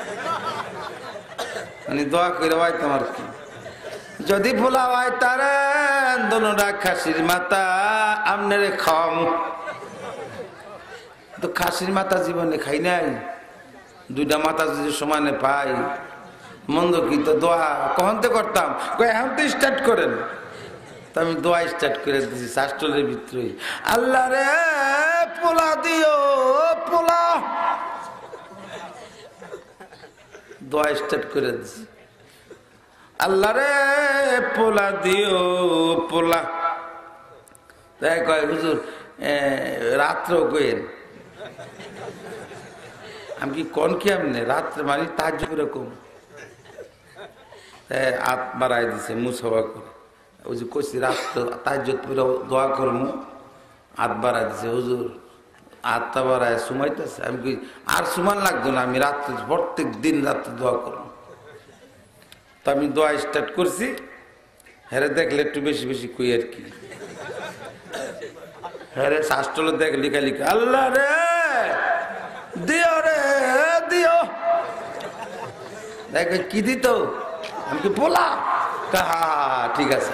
মানে দোয়া করে আইতাম আর কি। যদি পোলাও আইতারেন দোনোটা খাসির মাথা আমনেরে খাওয়াম। তো খাসির মাথা জীবনে খাই নাই, দুইটা মাথা যদি সমানে পাই মন্দ কি? তো দোয়া কখনতে করতাম, এখন তো স্টার্ট করেন। তো আমি দোয়া স্টার্ট করে দিচ্ছি শাস্ত্রের ভিতরে, আল্লাহ রে পোলা দিও পোলা, দোয়া স্টার্ট করে দিচ্ছি, আল্লাহ রে পোলা দিও পোলা। তাই কয় হুজুর রাত্র কইেন, আমি কি কন কি আমনে রাত্রে মানে তাহাজ্জুদ এরকম হাত বাড়াই দিছে মুসাফা করে। ওই যে কইছি রাত্রে তাহাজ্জুদ পুরো দোয়া করমু, হাত বাড়াই দিছে হুজুর, হাতটা বাড়ায় সুমাইতেছে। আমি কি আর সুমান লাগতো না, আমি রাত্রে প্রত্যেক দিন রাত্রে দোয়া করবো। তো আমি দোয়া স্টার্ট করছি, হ্যাঁ দেখলে একটু বেশি বেশি কই আর কি। হ্যাঁ শাস্ত্র দেখলি খালি আল্লাহ রে দিও রে দিও, দেখ কি দিত, আমি কি পোলা, ঠিক আছে।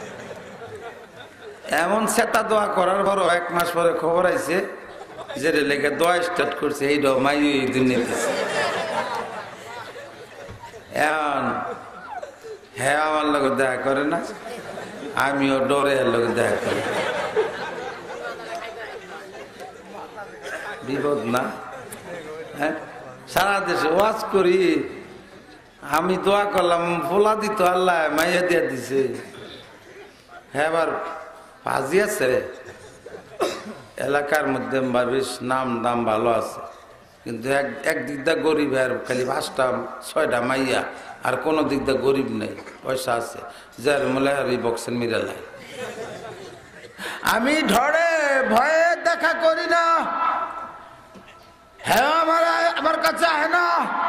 এমন সেটা দোয়া করার পরও এক মাস পরে খবর আইছে যে লেগে দোয়া স্টার্ট করছে, এই মাই দিন নিতেছে। এখন হ্যাঁ আমার লোক দেখা করে না, আমিও ডরে এর লোক দেখা করি। বিপদ না? হ্যাঁ সারা দেশে ওয়াজ করি, আমি দোয়া করলাম ফোলা দিত আল্লাহ মাইয়া দিয়া দিছে। হ্যাঁ আবার ফাজি আছে এলাকার মধ্যে, বেশ নাম দাম ভালো আছে, কিন্তু এক একদিক দা গরিব, আর খালি পাঁচটা ছয়টা মাইয়া, আর কোনো দিক দা গরিব নেই, পয়সা আছে, যার মলে আর এই বক্সের মিরালাই। আমি ধরে ভয়ে দেখা করি না, হ্যাঁ আমার আমার কাছে আহে না।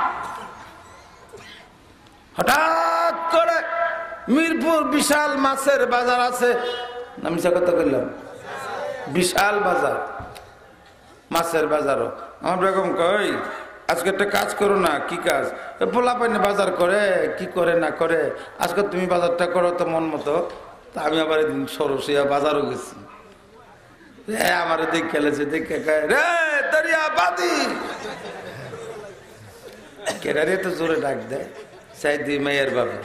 হঠাৎ করে মিরপুর বিশাল মাছের বাজার আছে, আমি সে কথা বললাম বিশাল বাজার, মাছের বাজারও। আমার বেগম কই আজকে একটা কাজ করো না। কি কাজ? পোলা পাইনে বাজার করে, কি করে না করে, আজকে তুমি বাজারটা করো তো মন মতো। তা আমি আবার এদিন সরসিয়া বাজারও গেছি, আমার দেখ খেলেছে, দেখে রে দরিয়াবাদী কেরারে তো জোরে ডাক দেয়, চাই দি মেয়ের বাবা।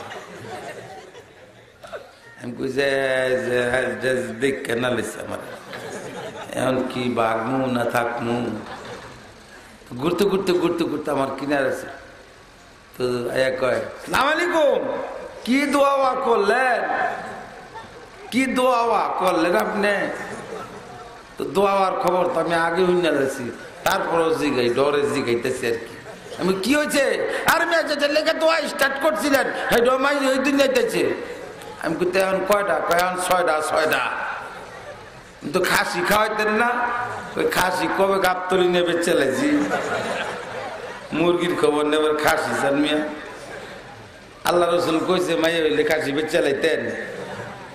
আমি কই যে দেখে না লিছে আমার, এখন কি বাঘমু না থাকমু। ঘুরতে ঘুরতে ঘুরতে ঘুরতে আমার কিনার আছে, তো আয়া কয় সালাম আলাইকুম, কি দোয়া করলেন, কি দোয়া করলেন আপনি? তো দোয়ার খবর তো আমি আগে হইনা যাচ্ছি, তারপরও জিগাই ডরে জিগাইতেছি আর কি। আমি কি হয়েছে? আর মেয়ে লেখা দোয়া স্টার্ট করছিলেন, হ্যাঁ ডোমাই ওই দিন যাইতেছে। আমি কিন্তু এখন কয়টা? কখন ছয়টা ছয়টা তো খাসি খাওয়াইতেন না, ওই খাসি কবে গাবতলি নেবে চলেছি, মুরগির খবর নেবার খাসি জানমিয়া। আল্লাহ রসুল কইছে মাইয়া হইলে খাসি বেচ চালাইতেন।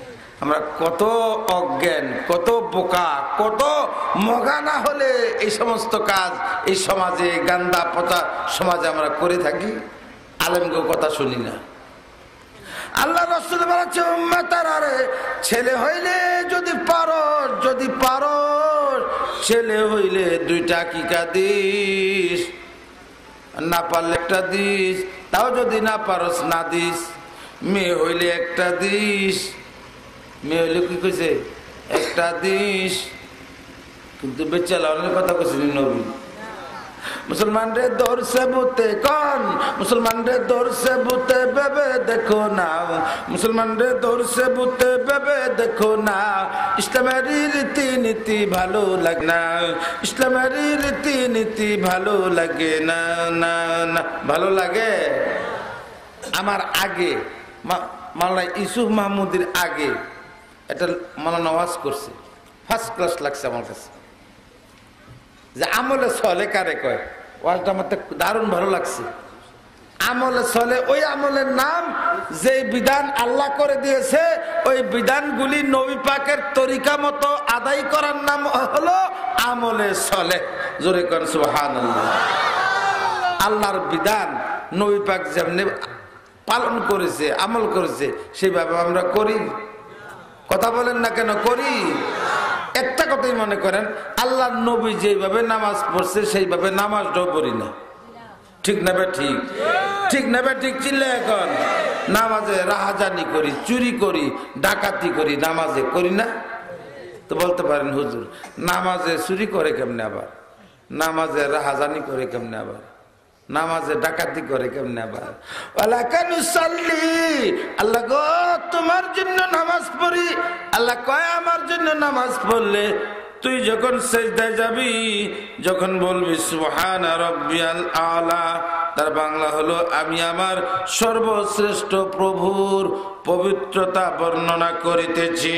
আমরা কত অজ্ঞান, কত বোকা, কত মগা না হলে এই সমস্ত কাজ এই সমাজে, গান্দা পচা সমাজে আমরা করে থাকি। আলেমকে কথা শুনি না। আল্লাহ রাসূল বলেছে, উম্মতারে ছেলে হইলে যদি পারো, যদি পারো ছেলে হইলে দুইটা আকিকা দিস, না পারলে একটা দিস, তাও যদি না পারস না দিস। মেয়ে হইলে একটা দিস, মেয়ে হইলে কি কইছে একটা দিস, কিন্তু বেচালা অনেক কথা কইছে নবী। মুসলমান রে দৌড়ছে বুতে কন, মুসলমান রে দৌড়ছে বুতে বেবে দেখো না, মুসলমান রে দৌড়ছে বুতে বেবে দেখো না। ইসলামের রীতি নীতি ভালো লাগে না, ইসলামের রীতি নীতি ভালো লাগে না, না না ভালো লাগে। আমার আগে মাওলানা ইউসুফ মাহমুদের আগে এটা মাওলানা ওয়াজ করছে, ফার্স্ট ক্লাস লাগছে আমার কাছে। যে আমলে চলে কারে কয়, ওয়াজটা আমার দারুণ ভালো লাগছে। আমলে চলে ওই আমলের নাম যে বিধান আল্লাহ করে দিয়েছে, ওই বিধানগুলি নবী পাকের তরিকা মতো আদায় করার নাম হলো আমলে চলে। জোরে কোন সুবহানাল্লাহ। আল্লাহর বিধান নবী পাক যেমনি পালন করেছে, আমল করেছে, সেইভাবে আমরা করি। কথা বলেন না কেন করি? একটা কথাই মনে করেন, আল্লাহ নবী যেভাবে নামাজ পড়ছে সেইভাবে নামাজটাও পড়ি না। ঠিক না বে ঠিক? ঠিক না বে ঠিক? চিল্লে এখন নামাজে রাহাজানি করি, চুরি করি, ডাকাতি করি, নামাজে করি না? তো বলতে পারেন হুজুর নামাজে চুরি করে কেমনে, আবার নামাজে রাহাজানি করে কেমনে, আবার নামাজে ডাকাতি করে কেমনে, আবার আল্লাহ গো তোমার জন্য নামাজ পড়ি। আল্লাহ কয় আমার জন্য নামাজ পড়লে তুই যখন সেজদায় যাবি, যখন বলবি সুবহানা রাব্বিয়াল আলা, তার বাংলা হলো আমি আমার সর্বশ্রেষ্ঠ প্রভুর পবিত্রতা বর্ণনা করিতেছি।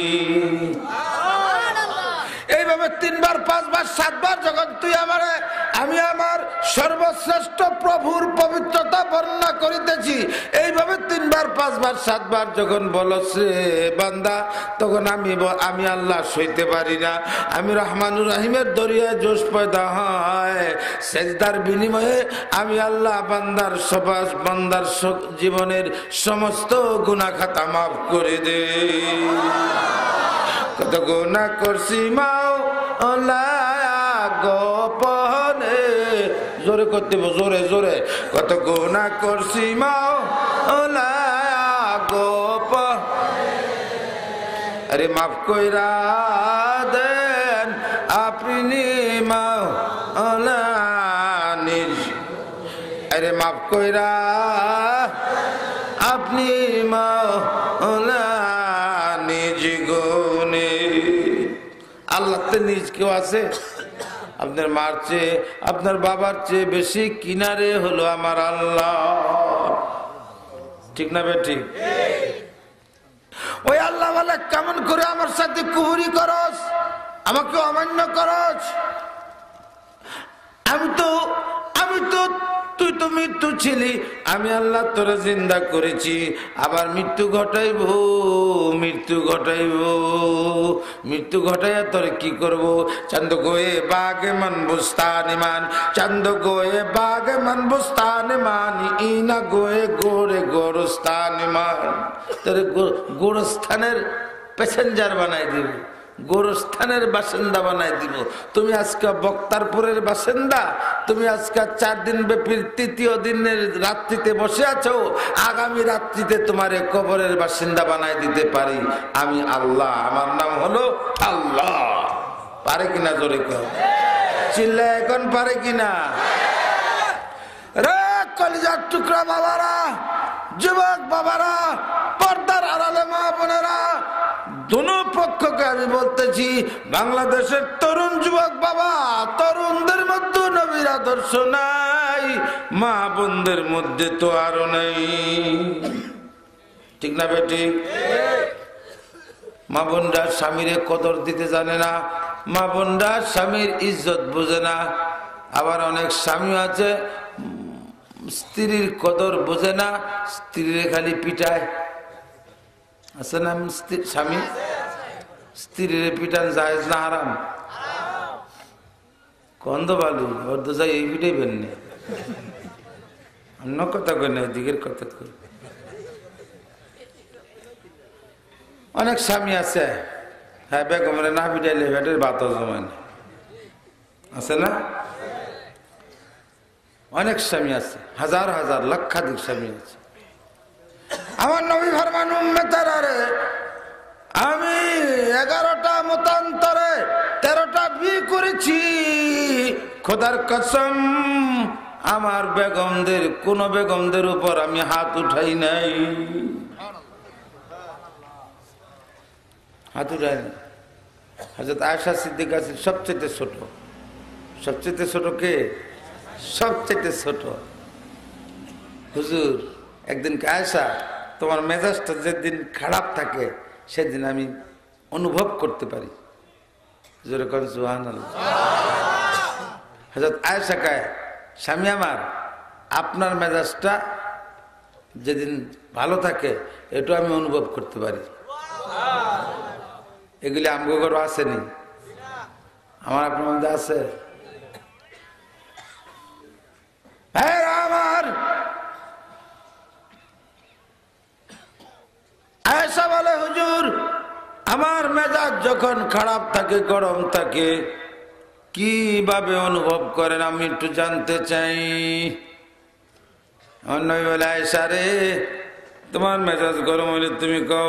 এইভাবে তিনবার, পাঁচবার, সাতবার যখন তুই আমার আমি আমার সর্বশ্রেষ্ঠ প্রভুর পবিত্রতা বর্ণনা করিতেছি, এইভাবে তিনবার, পাঁচবার, সাতবার যখন বলছ বান্দা, তখন আমি আমি আল্লাহ সইতে পারি না। আমি রহমানুর রহিমের দরিয়ায় জোশ পয়দা হয়। সেজদার বিনিময়ে আমি আল্লাহ বান্দার সবাস বান্দার জীবনের সমস্ত গুনাহ খাতা মাফ করে দে। কত গুনাহ করছি মাওলা গোপনে, জোরে করতে জোরে জোরে, কত গুনাহ করছি মাওলা গোপনে, আরে মাফ কইরা দেন আপনি মাওলা নিজ, আরে মাফ কইরা আপনি মাওলা নিজ গুনে। আল্লাহ তো নিজ কেউ আছে? আপনার মার চেয়ে, আপনার বাবার চেয়ে বেশি কিনারে হলো আমার আল্লাহ। ঠিক না বে ঠিক? ওই আল্লাহ বলে কেমন করে আমার সাথে কুহুরি করস, আমাকে অমান্য করস? আমি তো আমি তো তুই তো মৃত্যু ছিলি, আমি আল্লাহ তোরে জিন্দা করেছি, আবার মৃত্যু ঘটাইব, মৃত্যু ঘটাইব, মৃত্যু ঘটাইয়া তোরে কি করব? চান্দ গোয়ে বাগে মান বুস্তানে মান, চান্দ গোয়ে বাগে মান বুস্তানে মান, ইনা গোয়ে গোরে গোরস্তানে মান। তোরে গোরস্থানের প্যাসেঞ্জার বানাই দিব, গোরস্থানের বাসিন্দা বানাই দিব। তুমি আজকে বক্তারপুরের বাসিন্দা, তুমি আজকে চার দিন ব্যাপী তৃতীয় দিনের রাত্রিতে বসে আছো, আগামী রাত্রিতে তোমার কবরের বাসিন্দা বানাই দিতে পারি আমি আল্লাহ। আমার নাম হলো আল্লাহ। পারে কিনা জোরে কর, চিল্লা এখন পারে কিনা? রে কলিজার টুকরা বাবারা, যুবক বাবারা, পর্দার আড়ালে মা বোনেরা, দুনো পক্ষকে আমি বলতেছি, বাংলাদেশের তরুণ যুবক বাবা, তরুণদের মধ্যে নবীর আদর্শ নাই, মা বোনদের মধ্যে তো আরো নাই। ঠিক না বেটি? মা বোনরা স্বামীর কদর দিতে জানে না, মা বোনরা স্বামীর ইজ্জত বুঝে না। আবার অনেক স্বামী আছে স্ত্রীর কদর বোঝে না, স্ত্রীর খালি পিটায়। আছে না? স্বামী স্ত্রীর পিটান জায়েজ না হারাম? কন্দ বালু ওর তো যাই এই পিটাই বেননি, অন্য কথা কই না, দিকের কথা কই। অনেক স্বামী আছে হ্যাঁ বেগমরে না পিটাইলে ভেটের ভাত জমায় না, আছে না? অনেক স্বামী আছে, হাজার হাজার লক্ষাধিক স্বামী আছে। আমার নবী ফরমান উম্মতেরা রে, আমি এগারোটা মতান্তরে তেরোটা বিয়ে করেছি, খোদার কসম আমার বেগমদের কোন বেগমদের উপর আমি হাত উঠাই নাই, হাত উঠাই নাই। হযরত আয়েশা সিদ্দিকা সবচেয়ে ছোট, সবচেয়ে ছোট কে? সবচেয়ে ছোট। হুজুর একদিন আয়েশা, তোমার মেজাজটা যেদিন খারাপ থাকে সেদিন আমি অনুভব করতে পারি। জোরে কোন সুবহানাল্লাহ। হযরত আয়েশা কয়, স্বামী আমার আপনার মেজাজটা যেদিন ভালো থাকে এটা আমি অনুভব করতে পারি। এগুলি আমগো ঘরে আসেনি, আমার আপনার মধ্যে আছে। আমার আয়েশা বলে, হুজুর আমার মেজাজ যখন খারাপ থাকে গরম থাকে কিভাবে অনুভব করেন আমি একটু জানতে চাই। অন্য বলে, আয়েশা রে তোমার মেজাজ গরম হইলে তুমি কও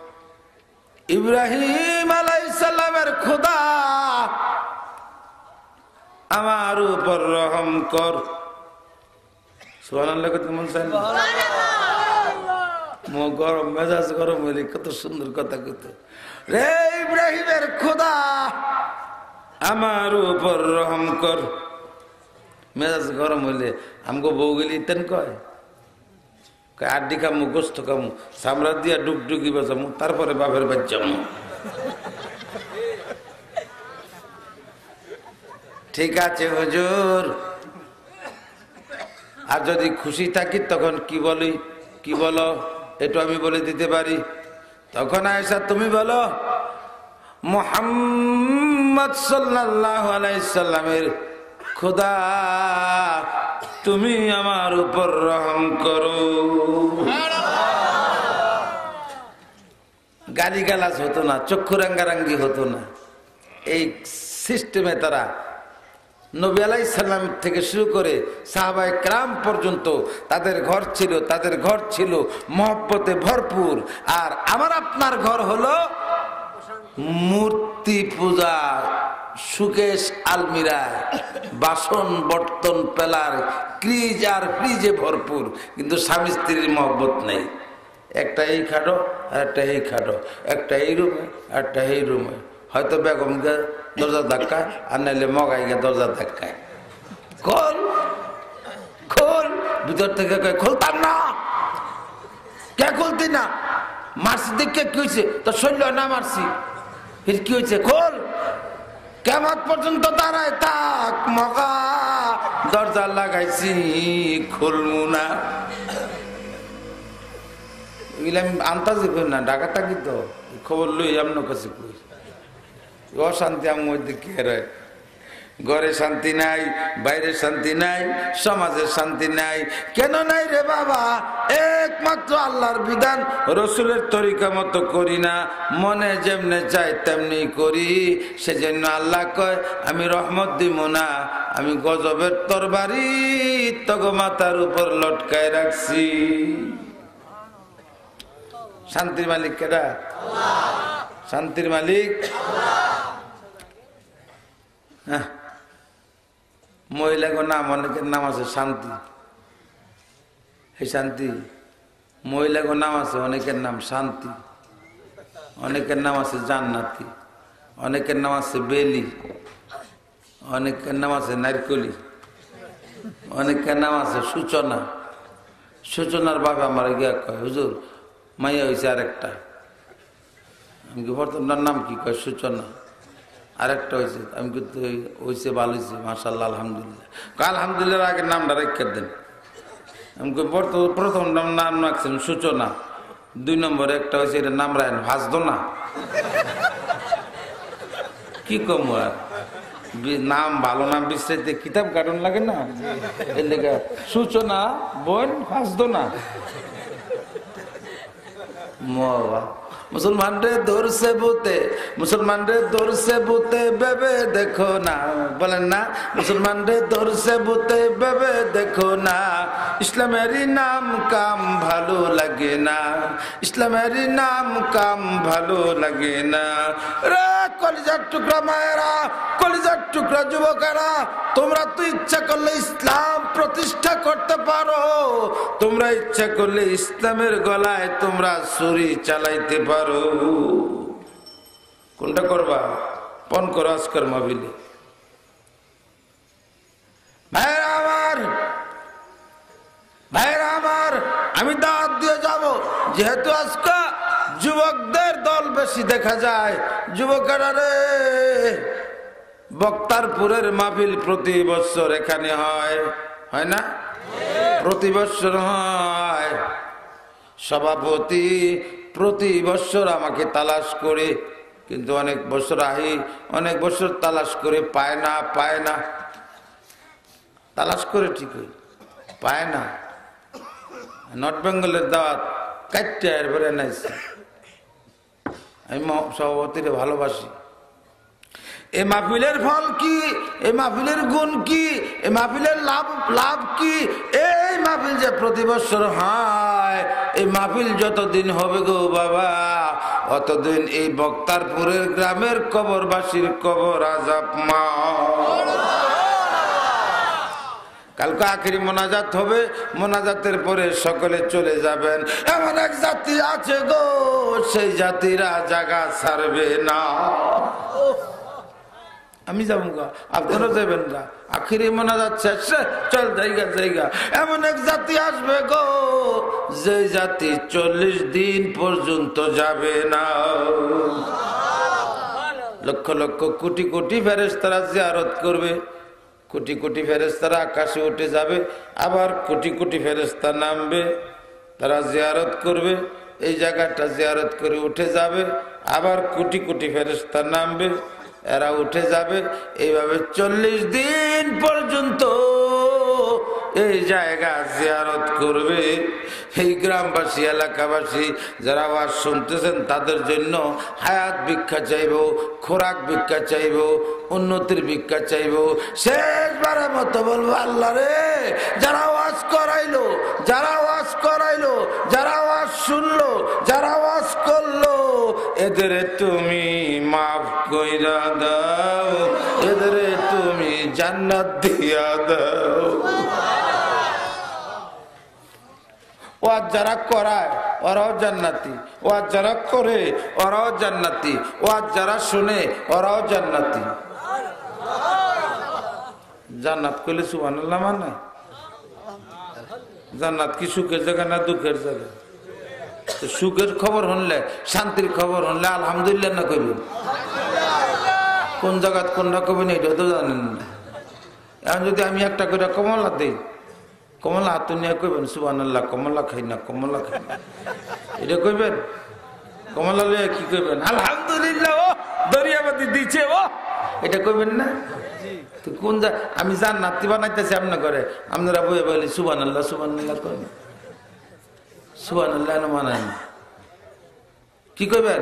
ইব্রাহিম আলাইহিস সালামের খোদা আমার উপর রহম কর। সুবহানাল্লাহ কত মন চাই না? মো গরম মেজাজ গরম হইলে কত সুন্দর কথা কইত, রে ইব্রাহিমের খোদা আমার উপর রহম কর। মেজাজ গরম হইলে আমগো বউ গেলি তেন কয় আড্ডি খামু, গোস্ত খামু, চামড়া দিয়া ডুগডুগি বাজামু, তারপরে বাপের বাচ্চামু। ঠিক আছে হুজুর, আর যদি খুশি থাকি তখন কি বলি, কি বলো এটা আমি বলে দিতে পারি। তখন আয়েশা তুমি বলো মুহাম্মদ সাল্লাল্লাহু আলাইহি সাল্লামের খোদা তুমি আমার উপর রহম করো। গালি গালাজ হতো না, চক্ষু রাঙ্গারাঙ্গি হতো না। এই সিস্টেমে তারা নবী আলাইহিস সালাম থেকে শুরু করে সাহাবায়ে কেরাম পর্যন্ত তাদের ঘর ছিল, তাদের ঘর ছিল মহব্বতে ভরপুর। আর আমার আপনার ঘর হলো মূর্তি পূজা, সুকেশ আলমিরা, বাসন বর্তন পেলার ক্রিজ আর ফ্রিজে ভরপুর, কিন্তু স্বামী স্ত্রীর মহব্বত নেই। একটা এই খাটো আর একটা এই খাটো, একটা এই রুমে একটা এই রুমে, হয়তো বেগমকে দরজা ধাক্কায় আর নাইলে মগাইকে দরজা ধাক্কায়, খোল খোল, ভিতর থেকে খুলতাম না, কে খুলতি না, মারছি দেখে কি হয়েছে, তো শৈল না মারছি, ফির কি হয়েছে, খোল, কেমন পর্যন্ত দাঁড়ায় থাক, মগা দরজা লাগাইছি খুলমু না। এগুলো আমি আন্তাজি করি না, ঢাকা থাকি তো খবর লই আপনার কাছে কই। অশান্তি আমার মধ্যে কে রয়, ঘরে শান্তি নাই, বাইরে শান্তি নাই, সমাজে শান্তি নাই। কেন নাই রে বাবা? একমাত্র আল্লাহর বিধান রসুলের তরিকা মতো করি না, মনে যেমনে চাই তেমনি করি। সেজন্য আল্লাহ কয় আমি রহমত দিব না, আমি গজবের তরবারি তগো মাথার উপর লটকায় রাখছি। শান্তির মালিক কেডা? শান্তির মালিক হ্যাঁ। মহিলাকে নাম, অনেকের নাম আছে শান্তি, এই শান্তি। মহিলাকে নাম আছে অনেকের নাম শান্তি, অনেকের নাম আছে জান্নাতি, অনেকের নাম আছে বেলি, অনেকের নাম আছে নারকলি, অনেকের নাম আছে সূচনা। সূচনার বাবা আমার গিয়া কয় হুজুর মাইয়া হয়েছে আরেকটা। আমি কি বর্তমানের নাম কি কয়? সূচনা। আরেকটা হয়েছে, আমি কিন্তু হয়েছে ভালো হয়েছে মাশাআল্লাহ আলহামদুলিল্লাহ। আলহামদুলিল্লাহ আগের নামটা রেখে দেন। আমি বর্তমান প্রথম নাম নাম রাখছেন সূচনা, দুই নম্বরে একটা হয়েছে এটা নাম রায়ন ভাজতো না কি কম আর নাম ভালো নাম বিশ্রাইতে কিতাব কার্টুন লাগে না এর লেগে সূচনা বোন ভাজতো না মুসলমান রে দূর সে বুতে মুসলমান রে দূর সে বুতে বেবে দেখো না বলেন না মুসলমান রে দূর সে বুতে বেবে দেখো না ইসলামেরই নাম কাম ভালো লাগে না ইসলামেরই নাম কাম ভালো লাগে না রে কলিজার টুকরা মায়েরা কলিজার টুকরা যুবকেরা তোমরা তো ইচ্ছা করলে ইসলাম প্রতিষ্ঠা করতে পারো তোমরা ইচ্ছা করলে ইসলামের গলায় তোমরা ছুরি চালাইতে পারো কোনটা করবা পণ করো আজকের মাহফিলে ভাইরা আমার ভাইরা আমার আমি দাওয়াত দিয়ে যাব যেহেতু আজকে যুবকদের দল বেশি দেখা যায় যুবকেরা রে বক্তারপুরের মাহফিল প্রতি বছর এখানে হয় হয় না প্রতি বছর হয় সভাপতি প্রতি বছর আমাকে তালাশ করে কিন্তু অনেক বছর আহি অনেক বছর তালাশ করে পায় না পায় না তালাশ করে ঠিকই পায় না নর্থ বেঙ্গলের দাওয়াত কাটতে এরপরে নাইছে আমি সভাপতিরে ভালোবাসি এ মাহফিলের ফল কি এ মাহফিলের গুণ কি এ মাহফিলের লাভ লাভ কি এই মাহফিল যে প্রতি বছর হয় এই মাহফিল যতদিন হবে গো বাবা অতদিন এই বক্তারপুরের গ্রামের কবরবাসীর কবর আযাব মা কালকে আখেরি মোনাজাত হবে মোনাজাতের পরে সকলে চলে যাবেন এমন এক জাতি আছে গো সেই জাতিরা জায়গা ছাড়বে না আমি যাবো গা আপনারা যাবেন গা আখেরি মোনাজাত শেষ চল জায়গা জায়গা এমন এক জাতি আসবে গো যে জাতি চল্লিশ দিন পর্যন্ত যাবে না লক্ষ লক্ষ কোটি কোটি ফেরেশতারা জিয়ারত করবে কোটি কোটি ফেরেশতারা আকাশে উঠে যাবে আবার কোটি কোটি ফেরেশতা নামবে তারা জিয়ারত করবে এই জায়গাটা জিয়ারত করে উঠে যাবে আবার কোটি কোটি ফেরেশতা নামবে এরা উঠে যাবে এইভাবে চল্লিশ দিন পর্যন্ত এই জায়গা জিয়ারত করবে এই গ্রামবাসী এলাকাবাসী যারা আওয়াজ শুনতেছেন তাদের জন্য হায়াত ভিক্ষা চাইব খোরাক ভিক্ষা চাইব উন্নতির ভিক্ষা চাইব শেষবারের মতো বলবো আল্লাহ রে যারা আওয়াজ করাইলো যারা আওয়াজ করাইলো যারা আওয়াজ শুনলো যারা আওয়াজ করলো এদের তুমি মাফ কইরা দাও এদের তুমি জান্নাত দিয়া দাও ওয়াজ যারা করায় ওরাও জান্নাতি ওয়াজ যারা করে ওরাও জান্নাতি ওয়াজ যারা শুনে ওরাও জান্নাতি জান্নাত কইলে সুবহানাল্লাহ মানে জান্নাত কি সুখের জায়গা না দুঃখের জায়গা সুখের খবর শুনলে শান্তির খবর শুনলে আলহামদুলিল্লাহ না কইবেন কোন জায়গাত কোনটা কবেন এটা তো জানেন না এখন যদি আমি একটা করে কমলা দিই কমলা হাত নিয়ে কইবেন সুবহানাল্লাহ কমলা খাই না কমলা খাই না এটা কইবেন কমলা লইয়া কি কইবেন আলহামদুলিল্লাহ ও দরিয়াবাতি দিচ্ছে ও এটা কইবেন না তো কোন যা আমি জান্নাতি বানাইতেছি আপনার করে আপনারা বই বলি সুবহানাল্লাহ সুবহানাল্লাহ কইবেন সুবহানাল্লাহ না মানেন কি কইবেন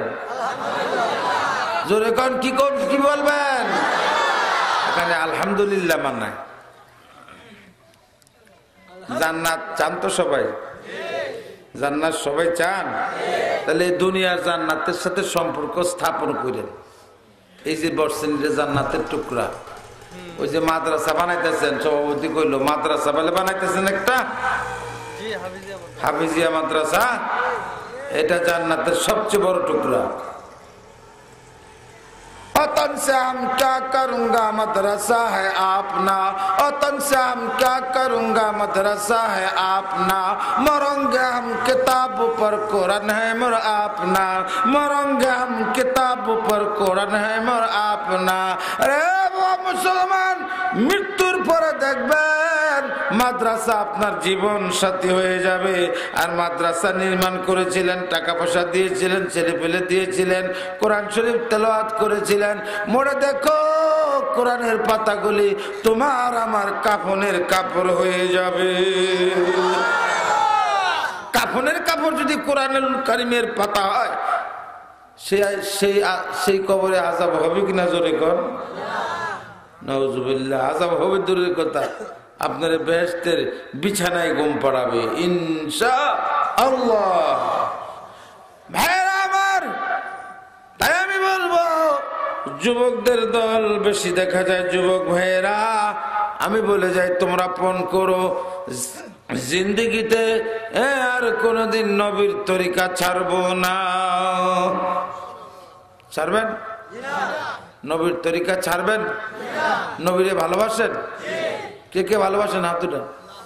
জোরে কোন কি কোন কি বলবেন এখানে আলহামদুলিল্লাহ মানায় জান্নাত চান তো সবাই জান্নাত সবাই চান তাহলে দুনিয়ার জান্নাতের সাথে সম্পর্ক স্থাপন করেন এই যে বর্ষণীর জান্নাতের টুকরা ওই যে মাদ্রাসা বানাইতেছেন সভাপতি কইলো মাদ্রাসা বলে বানাইতেছেন একটা হাফিজিয়া মাদ্রাসা এটা জান্নাতের সবচেয়ে বড় টুকরা वतन से हम क्या करूँगा मदरसा है आपना वतन से हम क्या करूँगा मदरसा है आपना मरोंगे हम किताब पर कुरान है मोर आपना मरोंगे हम किताब पर कुरान है मोर आपना अरे वो मुसलमान मृत्युर पर देखबेन মাদ্রাসা আপনার জীবন সাথী হয়ে যাবে। আর মাদ্রাসা নির্মাণ করেছিলেন, টাকা পয়সা দিয়েছিলেন, ছেলে পেলে দিয়েছিলেন, কোরআন শরীফ তেলাওয়াত করেছিলেন, মনে দেখো কোরআনের পাতাগুলি তোমার আমার কাফনের কাপড় হয়ে যাবে। কাফনের কাপড় যদি কোরআনুল কারীমের পাতা হয়, সেই সেই সেই কবরে আযাব হবে কিনা জোরে কোন? নাউযুবিল্লাহ। আযাব হবে দূরের কথা, আপনার বেহেশতের বিছানায় ঘুম পাড়াবে ইনশাআল্লাহ। ভাইরা আমার, তাই আমি বলবো যুবকদের দল বেশি দেখা যায়। যুবক ভাইয়েরা, আমি বলে যাই তোমরা পণ করো জিন্দেগিতে আর কোনদিন নবীর তরিকা ছাড়বো না। ছাড়বেন? নবীর তরিকা ছাড়বেন? নবীরে ভালোবাসেন? কে কে ভালোবাসেন হাত দুটা?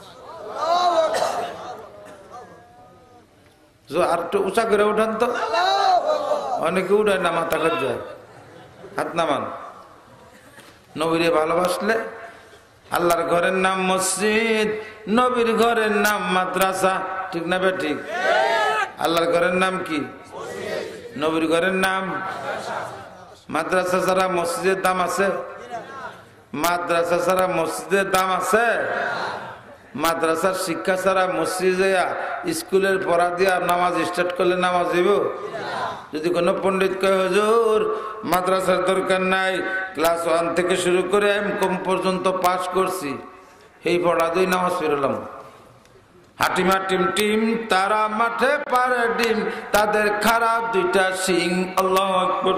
আর একটু উঁচা করে উঠান তো, অনেকে উঠায় না, মাথা কাজ যায়। হাত নামান। নবীরে ভালোবাসলে আল্লাহর ঘরের নাম মসজিদ, নবীর ঘরের নাম মাদ্রাসা, ঠিক না বে ঠিক? আল্লাহর ঘরের নাম কি? নবীর ঘরের নাম মাদ্রাসা। ছাড়া মসজিদের দাম আছে? মাদ্রাসা ছাড়া মসজিদের দাম আছে? মাদ্রাসার শিক্ষা ছাড়া মসজিদে স্কুলের পড়া দিয়া নামাজ স্টার্ট করলে নামাজ দিব? যদি কোনো পণ্ডিত কয় হুজুর মাদ্রাসার দরকার নাই, ক্লাস ওয়ান থেকে শুরু করে এম কম পর্যন্ত পাস করছি, এই পড়া দুই নামাজ ফিরলাম। হাটিমা টিম টিম তারা মাঠে পারে ডিম, তাদের খারাপ দুইটা সিং। আল্লাহু আকবার।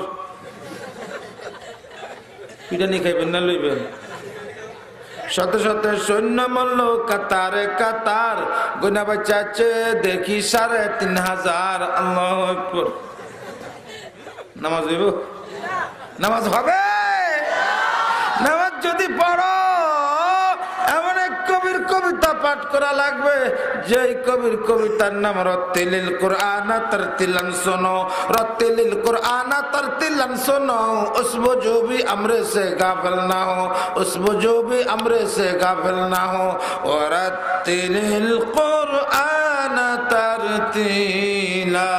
পিটানি খাইবেন না লইবেন? শত শত সৈন্য মল্ল কাতারে কাতার, গোনা বাচ্চাছে দেখি সাড়ে তিন হাজার। আল্লাহু আকবার। নামাজ হইব? নামাজ হবে? নামাজ যদি পড়ো, এমন এক কবির কবিতা পাঠ করা লাগবে, যে কবির কবিতার নাম রত্তিলিল কুরআন তারতিলান শোনো, রত্তিলিল কুরআন তারতিলান শোনো, উসমো जो भी আমরে से গাফিল না हो, উসমো जो भी আমরে से গাফিল না हो, ওয়ারাত্তিলিল কুরআন তারতিলা।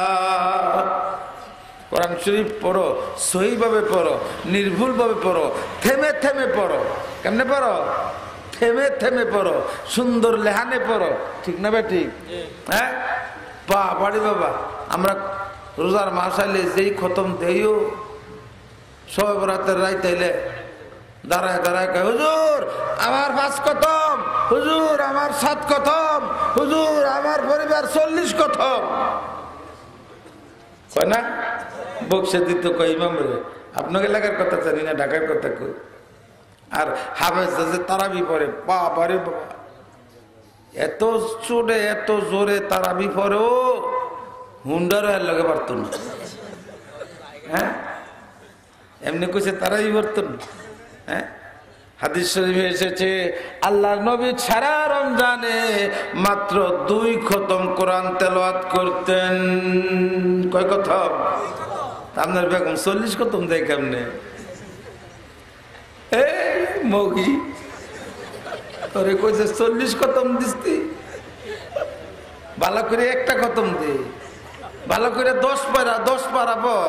কোরআন শরীফ পড়ো, সহিভাবে পড়ো, নির্ভুল ভাবে পড়ো, থেমে থেমে পড়ো। কেমনে পড়ো? থেমে থেমে পড়ো, সুন্দর লেহানে পড়ো, ঠিক না ভাই? ঠিক। হ্যাঁ বা বাড়ি বাবা, আমরা রোজার মাস আইলে যেই খতম দেইও, সব রাতের রাইতে আইলে দাঁড়ায় দাঁড়ায় কয় হুজুর আমার পাঁচ খতম, হুজুর আমার সাত খতম, হুজুর আমার পরিবার চল্লিশ খতম। কয় না? বক্সে দিত কয় ইমাম রে, আপনাকে এলাকার কথা জানি না, ঢাকার কথা কই। আর হাফেজ আছে তারাবি পড়ে, বাবারে বাবা, এত চোটে এত জোরে তারাবি পড়ে, ও হুন্ডারও এর লগে পারত না। হ্যাঁ এমনি কইছে তারাবি পারত না। হ্যাঁ হাদিস শরীফে এসেছে আল্লাহর নবী সারা রমজানে মাত্র দুই খতম কোরআন তেলাওয়াত করতেন। কয় খতম? আপনার বেগম চল্লিশ খতম দেয় কেমনে? এই মগি তোরে কইছে চল্লিশ খতম দিস্তি, ভালো করে একটা খতম দে, ভালো করে দশ পারা দশ পারা পর।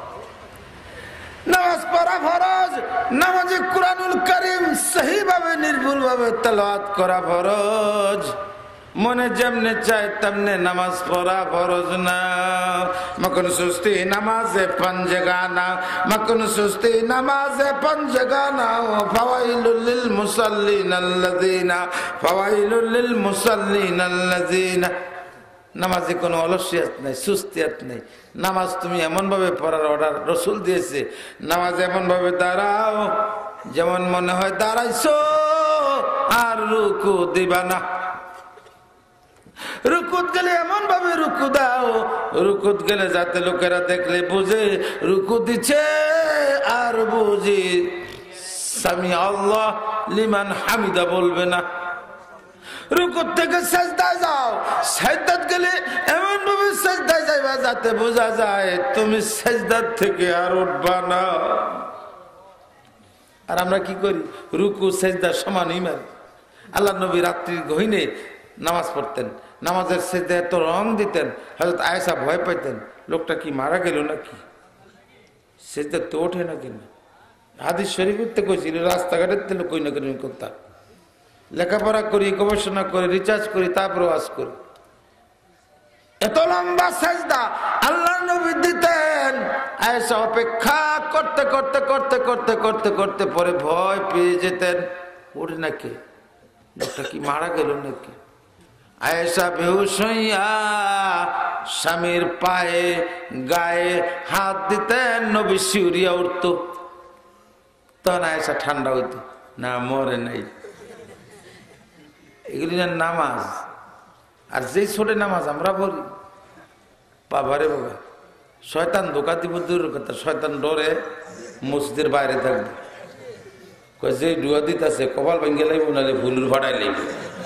নামাজ পড়া ফরজ, নামাজে কুরআনুল কারীম সহি ভাবে নির্ভুল ভাবে তেলাওয়াত করা ফরজ। মনে যেমনে চায় তেমনে নামাজ পড়া ফরজ না। মকন সুস্তি নামাজে পাঞ্জেগানা, মকন সুস্তি নামাজে পাঞ্জেগানা, ফাওয়াইলুল লিল মুসাল্লিন আল্লাযিনা, ফাওয়াইলুল লিল মুসাল্লিন আল্লাযিনা। নামাজে কোনো অলসিয়াত নেই, সুস্তিয়াত নেই। নামাজ তুমি এমন ভাবে পড়ার অর্ডার রসুল দিয়েছে, নামাজ এমন ভাবে দাঁড়াও যেমন মনে হয় দাঁড়াইছো, আর রুকু দিবা না। রুকুত গেলে এমন ভাবে রুকু দাও, রুকুত গেলে যাতে লোকেরা দেখলে বুঝে রুকু দিচ্ছে, আর বুঝি সামি আল্লাহ লিমান হামিদা বলবে না। রুকুত থেকে সাজদায় যাও, সাজদাত গেলে এমন ভাবে সাজদায় যাইবা যাতে বোঝা যায় তুমি সাজদাত থেকে আর উঠবা না। আর আমরা কি করি? রুকু সাজদা সমানই মারি। আল্লাহ নবী রাত্রির গহীনে নামাজ পড়তেন, নামাজের সেজদা এত রং দিতেন, হযরত আয়েশা ভয় পাইতেন লোকটা কি মারা গেল নাকি, সেজদা তো ওঠে না কেন। হাদিস শরীফের কইছিল রাস্তাঘাটের তেল কই না কই করতাম, লেখাপড়া করি, গবেষণা করি, রিচার্জ করি, তারপর ওয়াজ করি। এত লম্বা সেজদা আল্লাহর নবী দিতেন। আয়েশা অপেক্ষা করতে করতে করতে করতে করতে করতে পরে ভয় পেয়ে যেতেন, ওঠে নাকি, লোকটা কি মারা গেল নাকি। আয়েশা বেহুশ হইয়া স্বামীর পায়ে গায়ে হাত দিতেন, নবী শিউরিয়া উঠত। তখন আয়েশা ঠান্ডা হইত, না মরে নাই। এগুলি নামাজ। আর যেই ছোট নামাজ আমরা পড়ি, বাবারে বাবা, শয়তান ধোকা দিব দূরের কথা, শয়তান ডরে মসজিদের বাইরে থাকবে, যে ডুয়া দিতেছে কপাল ভেঙে লাইব, নাহলে ভুলুর ভাড়াই লাইব।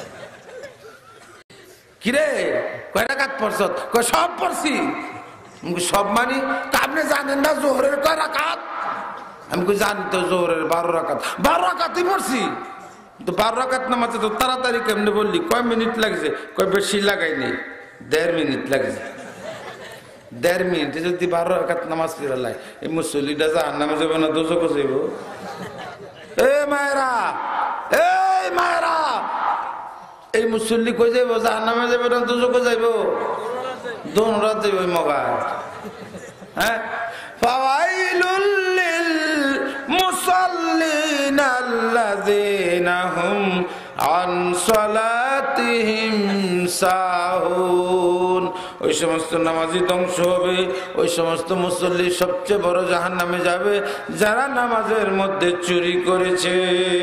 কিরে কয় রাকাত পড়ছ? কয় সব পড়ছি। সব মানি আপনি জানেন না জোহরের কয় রাকাত? আমি কই জানি তো, জোহরের বারো রাকাত। বারো রাকাতই পড়ছি। তো বারো রাকাত নামাজে তো তাড়াতাড়ি কেমনে বললি? কয় মিনিট লাগছে? কয় বেশি লাগাইনি, দেড় মিনিট লাগছে। দেড় মিনিটে যদি বারো রাকাত নামাজ পড়ালাই, এই মুসল্লিটা জাহান্নামে যাবে না দোজখে যাইব? এ মায়েরা, এই মায়েরা, এই মুসল্লি কই যাইব? জাহান্নামে যাবে না দোজখে যাইব? দোনরা যাইব মগা। হ্যাঁ, ফাওয়াইলুল লিল মুসাল্লিন আল্লাযীনা হুম আন সালাতিহিম সাহুন। ওই সমস্ত নামাজি ধ্বংস হবে, ওই সমস্ত মুসল্লি সবচেয়ে বড় জাহান্নামে যাবে যারা নামাজের মধ্যে চুরি করেছে।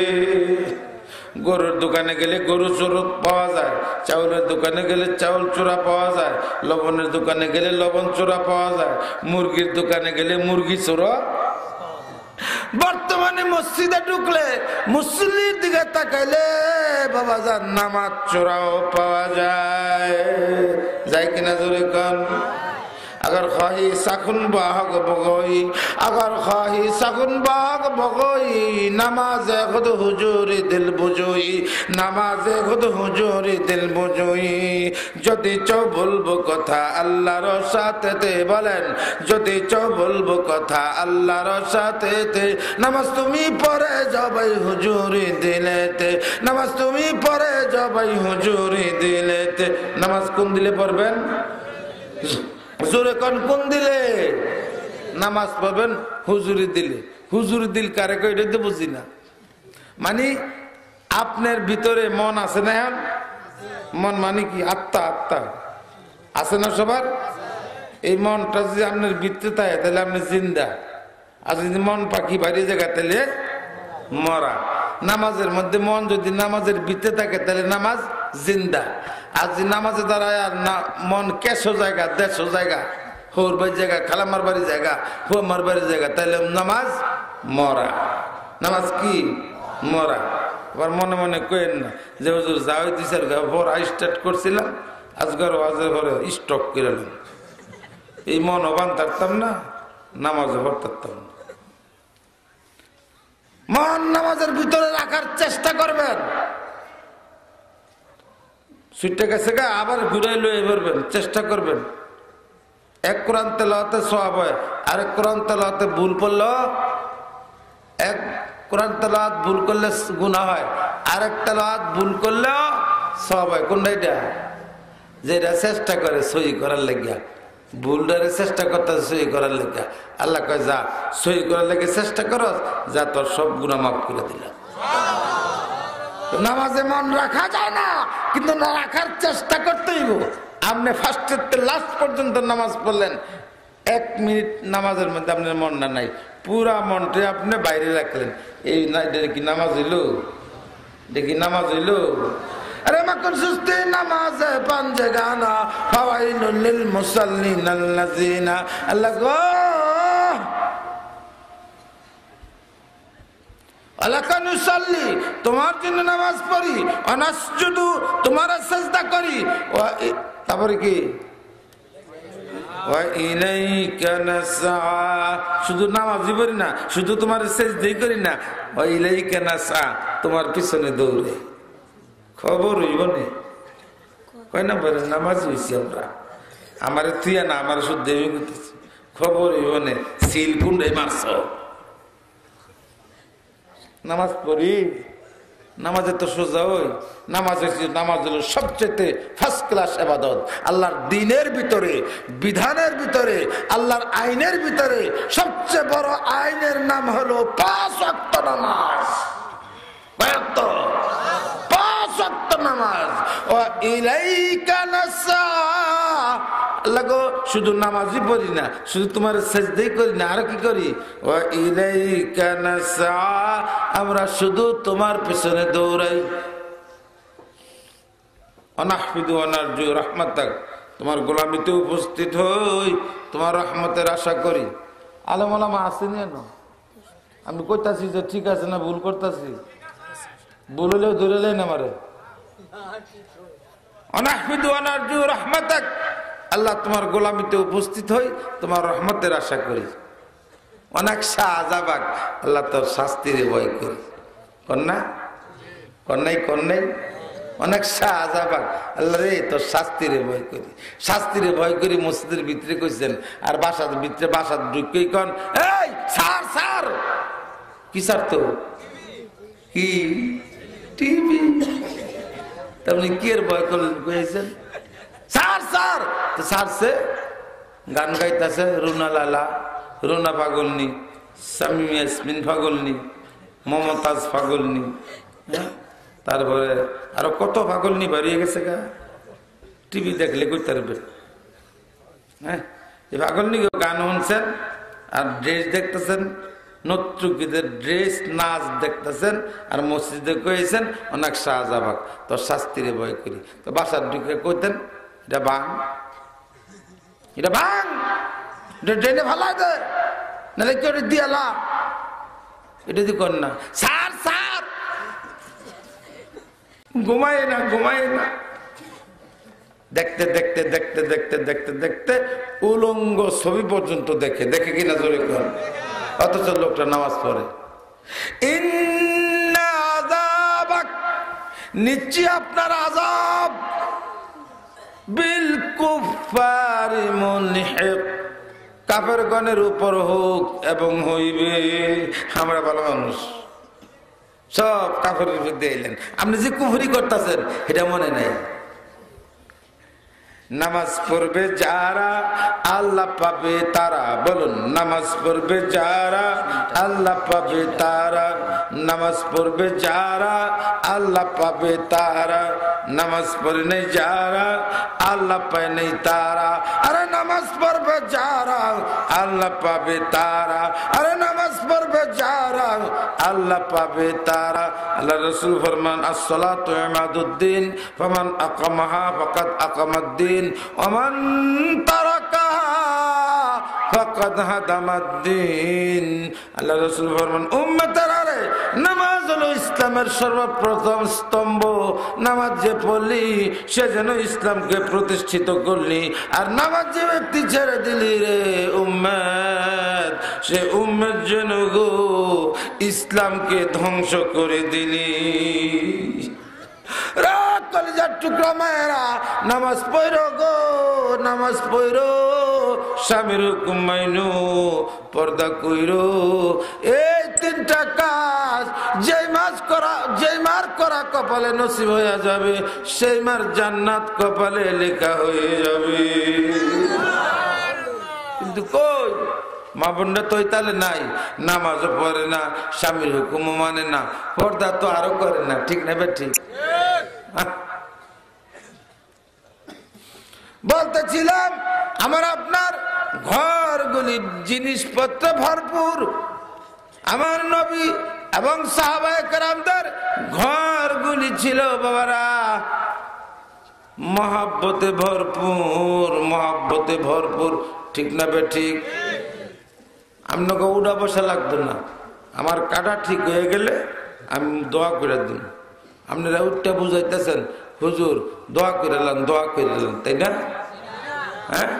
গরুর দোকানে গেলে গরু চোর পাওয়া যায়, চাউলের দোকানে গেলে চাউল চোরা পাওয়া যায়, লবণের দোকানে গেলে লবণ চোরা পাওয়া যায়, মুরগির দোকানে গেলে মুরগি চোরা। বর্তমানে মসজিদে ঢুকলে, মুসল্লির দিকে তাকাইলে বাবা যান নামাজ চোরাও পাওয়া যায়। যায় কিনা জোরে কন? अगर खाही सकुन बाग बगोई, अगर खाही सकुन बाग बगोई, नमाज खुद हुजूरी दिल बुझोई, नमाज खुद हुजूरी दिल बुझोई। যদি চাও বলবো কথা আল্লাহর সাথেতে, বলেন যদি চাও বলবো কথা আল্লাহর সাথেতে, নামাজ তুমি পড়ে যাবাই হুজুরি দিলেতে, নামাজ তুমি পড়ে যাবাই হুজুরি দিলেতে। নামাজ কোন দিলে পড়বেন? হুজুরে কোন কোন দিলে? নামাজ পড়বেন হুজুরি দিলে। হুজুরি দিল কারে কই এটা তো বুঝি না। মানে আপনার ভিতরে মন আছে না? মন মানে কি? আত্মা। আত্মা আছে না সবার? এই মনটা যদি আপনার ভিতরে থাকে তাহলে আপনি জিন্দা, আর যদি মন পাখি বাইরে জায়গা তাহলে মরা। নামাজের মধ্যে মন যদি নামাজের ভিতরে থাকে তাহলে নামাজ জিন্দা, আর যদি নামাজে দাঁড়ায় আর না মন কেশো জায়গা, দেড়শো জায়গা, হোর বাড়ির জায়গা, খালামার বাড়ির জায়গা, হুয়ামার বাড়ির জায়গা, তাহলে নামাজ মরা। নামাজ কি? মরা। আবার মনে মনে কেন না যে হুজুর যাওয়াই দিশার পড়া স্টার্ট করছিলাম, আজকের ওয়াজের পরে স্টক করে এলাম। এই মন অবান থাকতাম না, নামাজও পড়তাম না। মন নামাজের ভিতরে রাখার চেষ্টা করবেন। সুইটটা গেছে গা, আবার ঘুরাই লয়ে পড়বেন, চেষ্টা করবেন। এক কোরআন তেলাওয়াতে সওয়াব হয়, আরেক কোরআন তেলাওয়াতে ভুল করলো, এক কোরআন তেলাওয়াত ভুল করলে গুনাহ হয়, আরেক তেলাওয়াত ভুল করলেও সওয়াব হয়। কোনটা এটা? যেটা চেষ্টা করে সহি করার লাগিয়া, ভুলটারে চেষ্টা করতে সহি করার লেগে। আল্লাহ কয় যা সহি করার লেগে চেষ্টা করো, যা তোর সব গুনাহ মাফ করে দিলাম। নামাজে মন রাখা যায় না, কিন্তু না রাখার চেষ্টা করতে হইব। আপনি ফার্স্টের থেকে লাস্ট পর্যন্ত নামাজ পড়লেন, এক মিনিট নামাজের মধ্যে আপনার মনটা নাই, পুরা মনটা আপনি বাইরে রাখলেন। এই না, এটা কি নামাজ হইল? এটা কি নামাজ হইল? अरे मकर सुस्ती नमाज पंज गाना फवाइलुल लिल मुसल्लिन अल्लज़ीना अल्लाह गो আলাকানুসাল্লি, তোমার জন্য নামাজ পড়ি, অনাসজুদু, তোমার সিজদা করি, তারপরে কি ওয়া ইলাইকা নাসআ, শুধু নামাজই পড়ি না, শুধু তোমার সিজদাই করি না, ওয়া ইলাইকা নাসআ, তোমার পিছনে দৌড়ে। খবর হইব নে কয় নম্বরে নামাজ হয়েছি আমরা আমার তুই না আমার শুদ্ধ দেবী করতেছি খবর হইব নে সিল কুন্ডে মারছ নামাজ পড়ি নামাজে তো সোজা ওই নামাজ হয়েছে নামাজ হলো সবচেয়ে ফার্স্ট ক্লাস ইবাদত আল্লাহর দ্বীনের ভিতরে বিধানের ভিতরে আল্লাহর আইনের ভিতরে সবচেয়ে বড় আইনের নাম হলো পাঁচ ওয়াক্ত নামাজ পাঁচ ওয়াক্ত নামাজ ও ইলাইকা নাসা আল্লাহ গো শুধু নামাজই পড়ি না শুধু তোমার সেজদাই করি না আর কি করি ও ইলাইকা নাসা আমরা শুধু তোমার পেছনে দৌড়াই অনাহফিদু অনারজু রাহমাতাক তোমার গোলামিতে উপস্থিত হই তোমার রহমতের আশা করি আলেম ওলামা আসেনি না আমি কইতাছি যে ঠিক আছে না ভুল করতেছি ভুল হলেও ধরে লেন আমারে অনাহফিদু অনারজু রাহমাতাক আল্লাহ তোমার গোলামিতে উপস্থিত হই তোমার রহমতের আশা করি অনেক শাহজাবাগ আল্লাহ তোর শাস্তিরে ভয় করি কন্যা কন্যাই কন্যাই অনেক শাহজাবাগ আল্লাহ রে তোর শাস্তিরে ভয় করি শাস্তিরে ভয় করি মসজিদের ভিতরে কইছেন আর বাসার ভিতরে বাসার ঢুকেই কন এই স্যার স্যার কি স্যার তো কি টিভি তেমনি কি এর ভয় করলেন কইছেন স্যার স্যার তো স্যার সে গান গাইতেছে রুনা লালা রুনা পাগলনি শামিম ইয়াসমিন পাগলনি মমতাজ পাগলনি তারপরে আরো কত পাগলনি বাড়িয়ে গেছে গা টিভি দেখলে কইতে পারবে হ্যাঁ এই পাগলনি গান শুনছেন আর ড্রেস দেখতেছেন নর্তকীদের ড্রেস নাচ দেখতেছেন আর মসজিদে কইছেন অনেক শাহজাবাগ তো শাস্তিরে ভয় করি তো বাসার ঢুকে কইতেন এটা বাং এটা বাং ড্রেনে ভালো দে নাহলে কেউ দিয়ালা এটা দি কর না স্যার স্যার ঘুমায় না ঘুমায় না দেখতে দেখতে দেখতে দেখতে দেখতে দেখতে উলঙ্গ ছবি পর্যন্ত দেখে দেখে কিনা জোরে কর অথচ লোকটা নামাজ পড়ে ইন্না আযাবাক নিশ্চয় আপনার আযাব বিল কুফারি মুনহিক কাফেরগণের উপর হোক এবং হইবে আমরা ভালো মানুষ সব কাফেরের বিরুদ্ধে এলেন আপনি যে কুফরি করতেছেন এটা মনে নাই নামাজ পড়বে যারা আল্লাহ পাবে তারা বলুন নামাজ পড়বে যারা আল্লাহ পাবে তারা নামাজ পড়বে যারা আল্লাহ পাবে তারা নামাজ পড়ে নেই যারা আল্লাহ পায় নেই তারা আরে নামাজ পড়বে যারা আল্লাহ পাবে তারা আরে নামাজ পড়বে যারা আল্লাহ পাবে তারা আল্লাহ রাসূল ফরমান as-salatu ইমাদুদ্দিন ফামান আকামাহা ফাকাদ আকামাদ্দিন ওমান তারাকাহা ফাকাদ হাদামাদ্দিন আল্লাহ রাসূল ফরমান উম্মতেরা রে নামাজ হলো ইসলামের সর্বপ্রথম স্তম্ভ নামাজ যে পড়লি সে যেন ইসলামকে প্রতিষ্ঠিত করলি আর নামাজ যে ব্যক্তি ছেড়ে দিলি রে উম্মত সে উম্মত যেন গো ইসলামকে ধ্বংস করে দিলি কলিজার টুকরা মায়েরা নামাজ পড়ো গো নামাজ পড়ো স্বামীর হুকুম মাইনো পর্দা কইরো এই তিনটা কাজ যেই মাস করা যেই মার করা কপালে নসিব হয়ে যাবে সেই মার জান্নাত কপালে লেখা হয়ে যাবে কিন্তু কই মা বোনরা তো তাহলে নাই নামাজও পড়ে না স্বামীর হুকুমও মানে না পর্দা তো আরো করে না ঠিক না ঠিক বলতেছিলাম আমার আপনার ঘরগুলি জিনিসপত্র ভরপুর আমার নবী এবং সাহাবায়ে কেরামদের ঘরগুলি ছিল বাবারা মহব্বতে ভরপুর মহব্বতে ভরপুর ঠিক না বে ঠিক আপনাকে উঠা বসা লাগতো না আমার কাটা ঠিক হয়ে গেলে আমি দোয়া করে দিন আপনারা উঠটা বুঝাইতেছেন হুজুর দোয়া করে এলাম দোয়া করে এলাম তাই না হ্যাঁ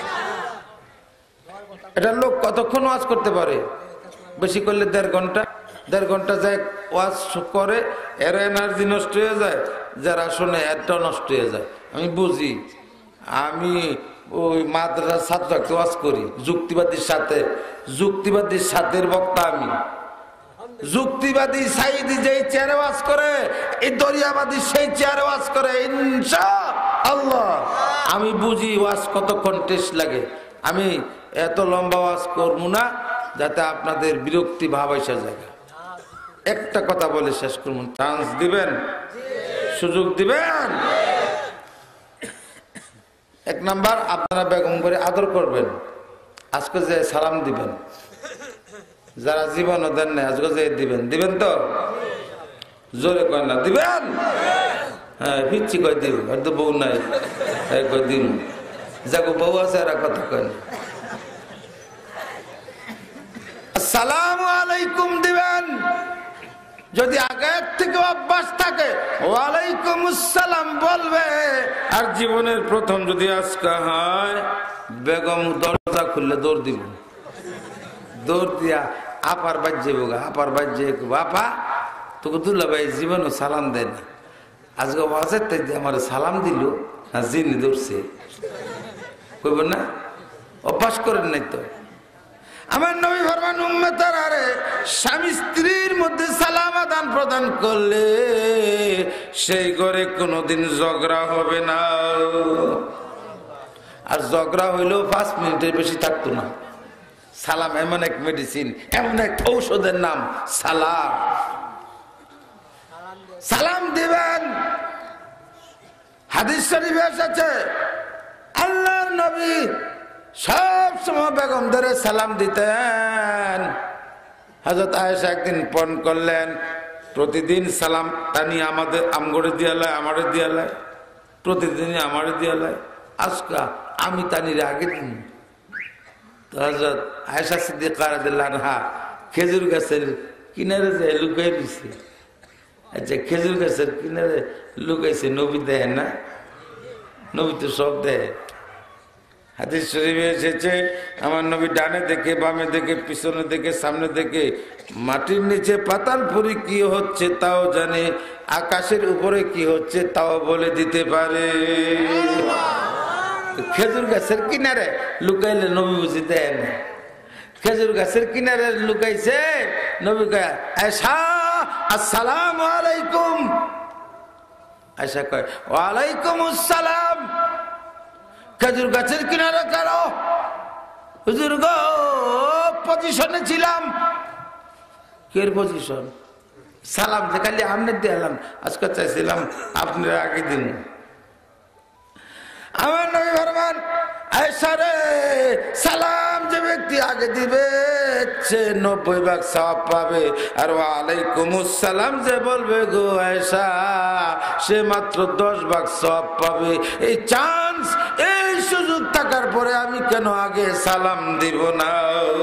এটা লোক কতক্ষণ ওয়াজ করতে পারে বেশি করলে দেড় ঘন্টা দেড় ঘন্টা যায় ওয়াজ করে এর এনার্জি নষ্ট হয়ে যায় যারা শোনে এটাও নষ্ট হয়ে যায়। আমি বুঝি, আমি ওই মাদ্রাসার ছাত্রকে ওয়াজ করি যুক্তিবাদীর সাথে, যুক্তিবাদীর সাথের বক্তা আমি। যুক্তিবাদী সাইদি যেই চেয়ারে ওয়াজ করে, এই দরিয়াবাদী সেই চেয়ারে ওয়াজ করে ইনশাআল্লাহ। আমি বুঝি ওয়াজ কতক্ষণ টেস্ট লাগে। আমি এত লম্বা ওয়াজ করবো না যাতে আপনাদের বিরক্তি ভাব এসে যায়। একটা কথা বলে শেষ করুন, চান্স দিবেন, সুযোগ দিবেন। এক নাম্বার, আপনারা বেগম করে আদর করবেন, আজকে যে সালাম দিবেন, যারা জীবনও দেন না আজকে যে দিবেন, দিবেন তো? জোরে কয় না দিবেন? হ্যাঁ পিচ্ছি কয় দিব, হয়তো বউ নাই কয় দিন, যাকে বউ আছে এরা কথা কয় না। আসসালামু আলাইকুম দিবেন, যদি আগের থেকে অভ্যাস থাকে ওয়ালাইকুম আসসালাম বলবে। আর জীবনের প্রথম যদি আজকে হয়, বেগম দরজা খুললে দৌড় দিব, দৌড় দিয়া আপার বাজ্যে বোগা, আপার বাজ্যে বাপা তোকে দুল্লা ভাই জীবনও সালাম দেয় না, আজকে ওয়াজের থেকে আমার সালাম দিল না, জিনি দৌড়ছে কইব না? অভ্যাস করেন নাই তো। আমার নবী ফরমান উম্মতের আরে স্বামী স্ত্রীর মধ্যে সালাম আদান প্রদান করলে সেই ঘরে কোনোদিন ঝগড়া হবে না। আর ঝগড়া হইলেও পাঁচ মিনিটের বেশি থাকতো না। সালাম এমন এক মেডিসিন, এমন এক ঔষধের নাম সালাম। সালাম দিবেন। হাদিস শরীফে এসেছে আল্লাহর নবী সব সময় বেগমদের সালাম দিতেন। হযরত আয়েশা একদিন পণ করলেন, প্রতিদিন সালাম টানি আমাদের আমগড়ে দিয়ালায়, আমারে দিয়ালায়, প্রতিদিনই আমারে দিয়ালায়, আজকা আমি টানির আগে দিন। তো হযরত আয়েশা সিদ্দিকা রাদিয়াল্লাহু আনহা খেজুর গাছের কিনারে যে লুকাই দিছে। আচ্ছা খেজুর গাছের কিনারে লুকাইছে, নবী দেয় না? নবী তো সব দেয়। হাদিস শরীফে এসেছে আমার নবী ডানে দেখে, বামে দেখে, পিছনে দেখে, সামনে দেখে, মাটির নিচে পাতালপুরি কি হচ্ছে তাও জানে, আকাশের উপরে কি হচ্ছে তাও বলে দিতে পারে। খেজুর গাছের কিনারে লুকাইলে নবী বুঝি দেয় না। খেজুর গাছের কিনারে লুকাইছে, নবী কয় আয়েশা আসসালামু আলাইকুম। আয়েশা কয় ওয়ালাইকুম আসসালাম। খেজুর গাছের কিনারে কেন? হুজুর গো পজিশনে ছিলাম। কের পজিশন? সালাম যে খালি আমনে দিলাম, আজকে চাইছিলাম আপনার আগে দিন। আমার নবী ফরমান আয়েশা রে, সালাম যে ব্যক্তি আগে দিবে সে নব্বই ভাগ সওয়াব পাবে, আর ওয়ালাইকুম আসসালাম যে বলবে গো আয়েশা সে মাত্র দশ ভাগ সওয়াব পাবে। এই চান্স, এই সুযোগ থাকার পরে আমি কেন আগে সালাম দিব না?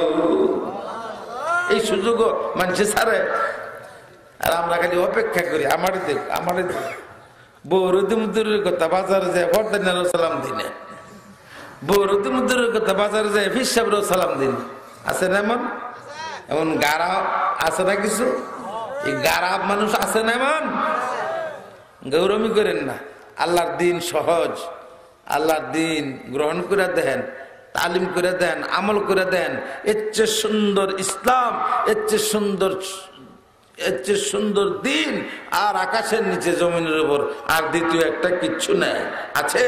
এই সুযোগও মানুষে ছাড়ে, আর আমরা খালি অপেক্ষা করি আমার দেখ আমার দেখ। বৌরুদ্দিমুদ্দুরের কথা বাজারে যায় ফরদানিয়ারও সালাম দিনে, বৌরুদ্দিমুদ্দুরের কথা বাজারে যায় ফিসাবরও সালাম দিন। আছে না এমন? এমন গারা আছে না কিছু? এই গারা মানুষ আছে না এমন? গৌরবী করেন না। আল্লাহর দিন সহজ, আল্লাহর দিন গ্রহণ করে দেন, তালিম করে দেন, আমল করে দেন। এর চেয়ে সুন্দর ইসলাম, এর চেয়ে সুন্দর এর চেয়ে সুন্দর দিন আর আকাশের নিচে জমিনের উপর আর দ্বিতীয় একটা কিচ্ছু নেই। আছে?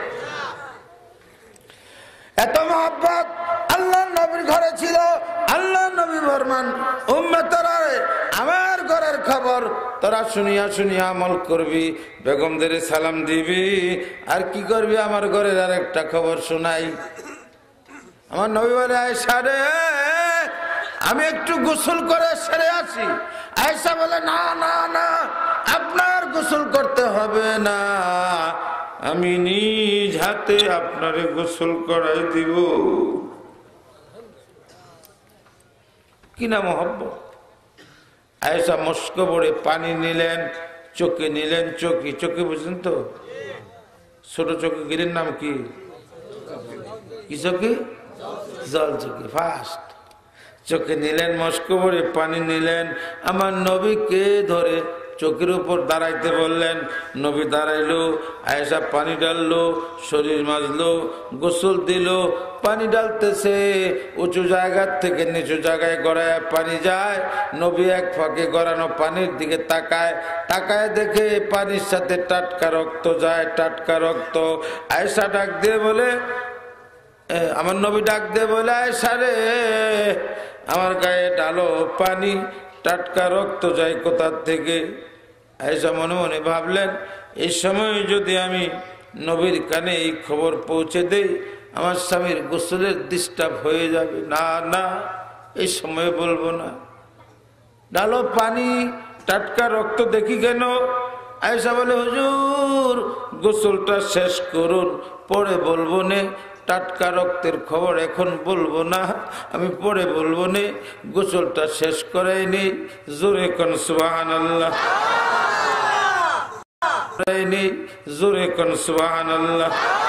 এত মহব্বত আল্লাহ নবীর ঘরে ছিল। আল্লাহ নবী ফরমান উম্মতরা আমার ঘরের খবর তোরা শুনিয়া শুনিয়া আমল করবি, বেগমদের সালাম দিবি, আর কি করবি আমার ঘরের আর একটা খবর শোনাই। আমার নবী বলে আয়েশা রে আমি একটু গোসল করে সেরে আসি। আয়েশা বলে না না না, আপনার গোসল করতে হবে না, আমি নিজ হাতে আপনারে গোসল করাই দিব। কিনা মহব্বত। আয়েশা মস্ক বড়ে পানি নিলেন, চোখে নিলেন, চোখে চোখে বুঝলেন তো, ছোট চোখে গিলেন নাম কি? কি চোখে? জল চোখে। ফার্স্ট চোখে নিলেন, মস্ক ভরে পানি নিলেন, আমার নবীকে ধরে চৌকির উপর দাঁড়াইতে বললেন। নবী দাঁড়াইলো, আয়েশা পানি ঢাললো, শরীর মাজলো, গোসল দিল। পানি ঢালতেছে, উঁচু জায়গার থেকে নিচু জায়গায় গড়ায় পানি যায়। নবী এক ফাঁকে গড়ানো পানির দিকে তাকায়, তাকায় দেখে পানির সাথে টাটকা রক্ত যায়, টাটকা রক্ত। আয়েশা ডাক দিয়ে বলে, আমার নবী ডাক দিয়ে বলে, আয়েশা রে, আমার গায়ে ঢালো পানি, টাটকা রক্ত যায় কোথার থেকে? আয়েশা মনে মনে ভাবলেন, এই সময় যদি আমি নবীর কানে এই খবর পৌঁছে দেই, আমার স্বামীর গোসলের ডিস্টার্ব হয়ে যাবে। না না, এই সময় বলবো না। ঢালো পানি, টাটকা রক্ত দেখি কেন? আয়েশা বলে, হুজুর গোসলটা শেষ করুন, পরে বলবো নে। টাটকা রক্তের খবর এখন বলবো না, আমি পরে বলবো নে, গোসলটা শেষ করাই নেই। জোরে কোন সুবহানাল্লাহ, জোরে কোন সুবহানাল্লাহ।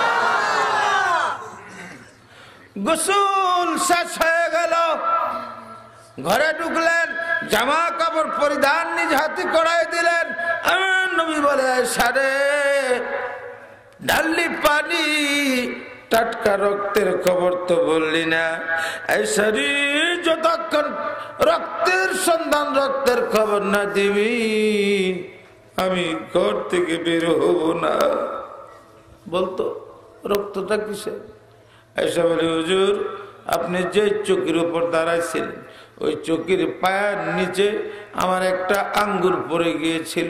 গোসল শেষ হয়ে গেল, ঘরে ঢুকলেন, জামা কাপড় পরিধান নিজ হাতে করাই দিলেন। আমার নবী বলে, সারে ঢাললি পানি, টাটকা রক্তের খবর তো বললি না। এই শরীর যতক্ষণ রক্তের সন্ধান, রক্তের খবর না দিবি, আমি ঘর থেকে বের হব না। বলতো রক্তটা কিসে? আয়েশা বলে, হুজুর আপনি যে চৌকির উপর দাঁড়াইছিলেন, ওই চৌকির পায়ের নিচে আমার একটা আঙ্গুল পড়ে গিয়েছিল।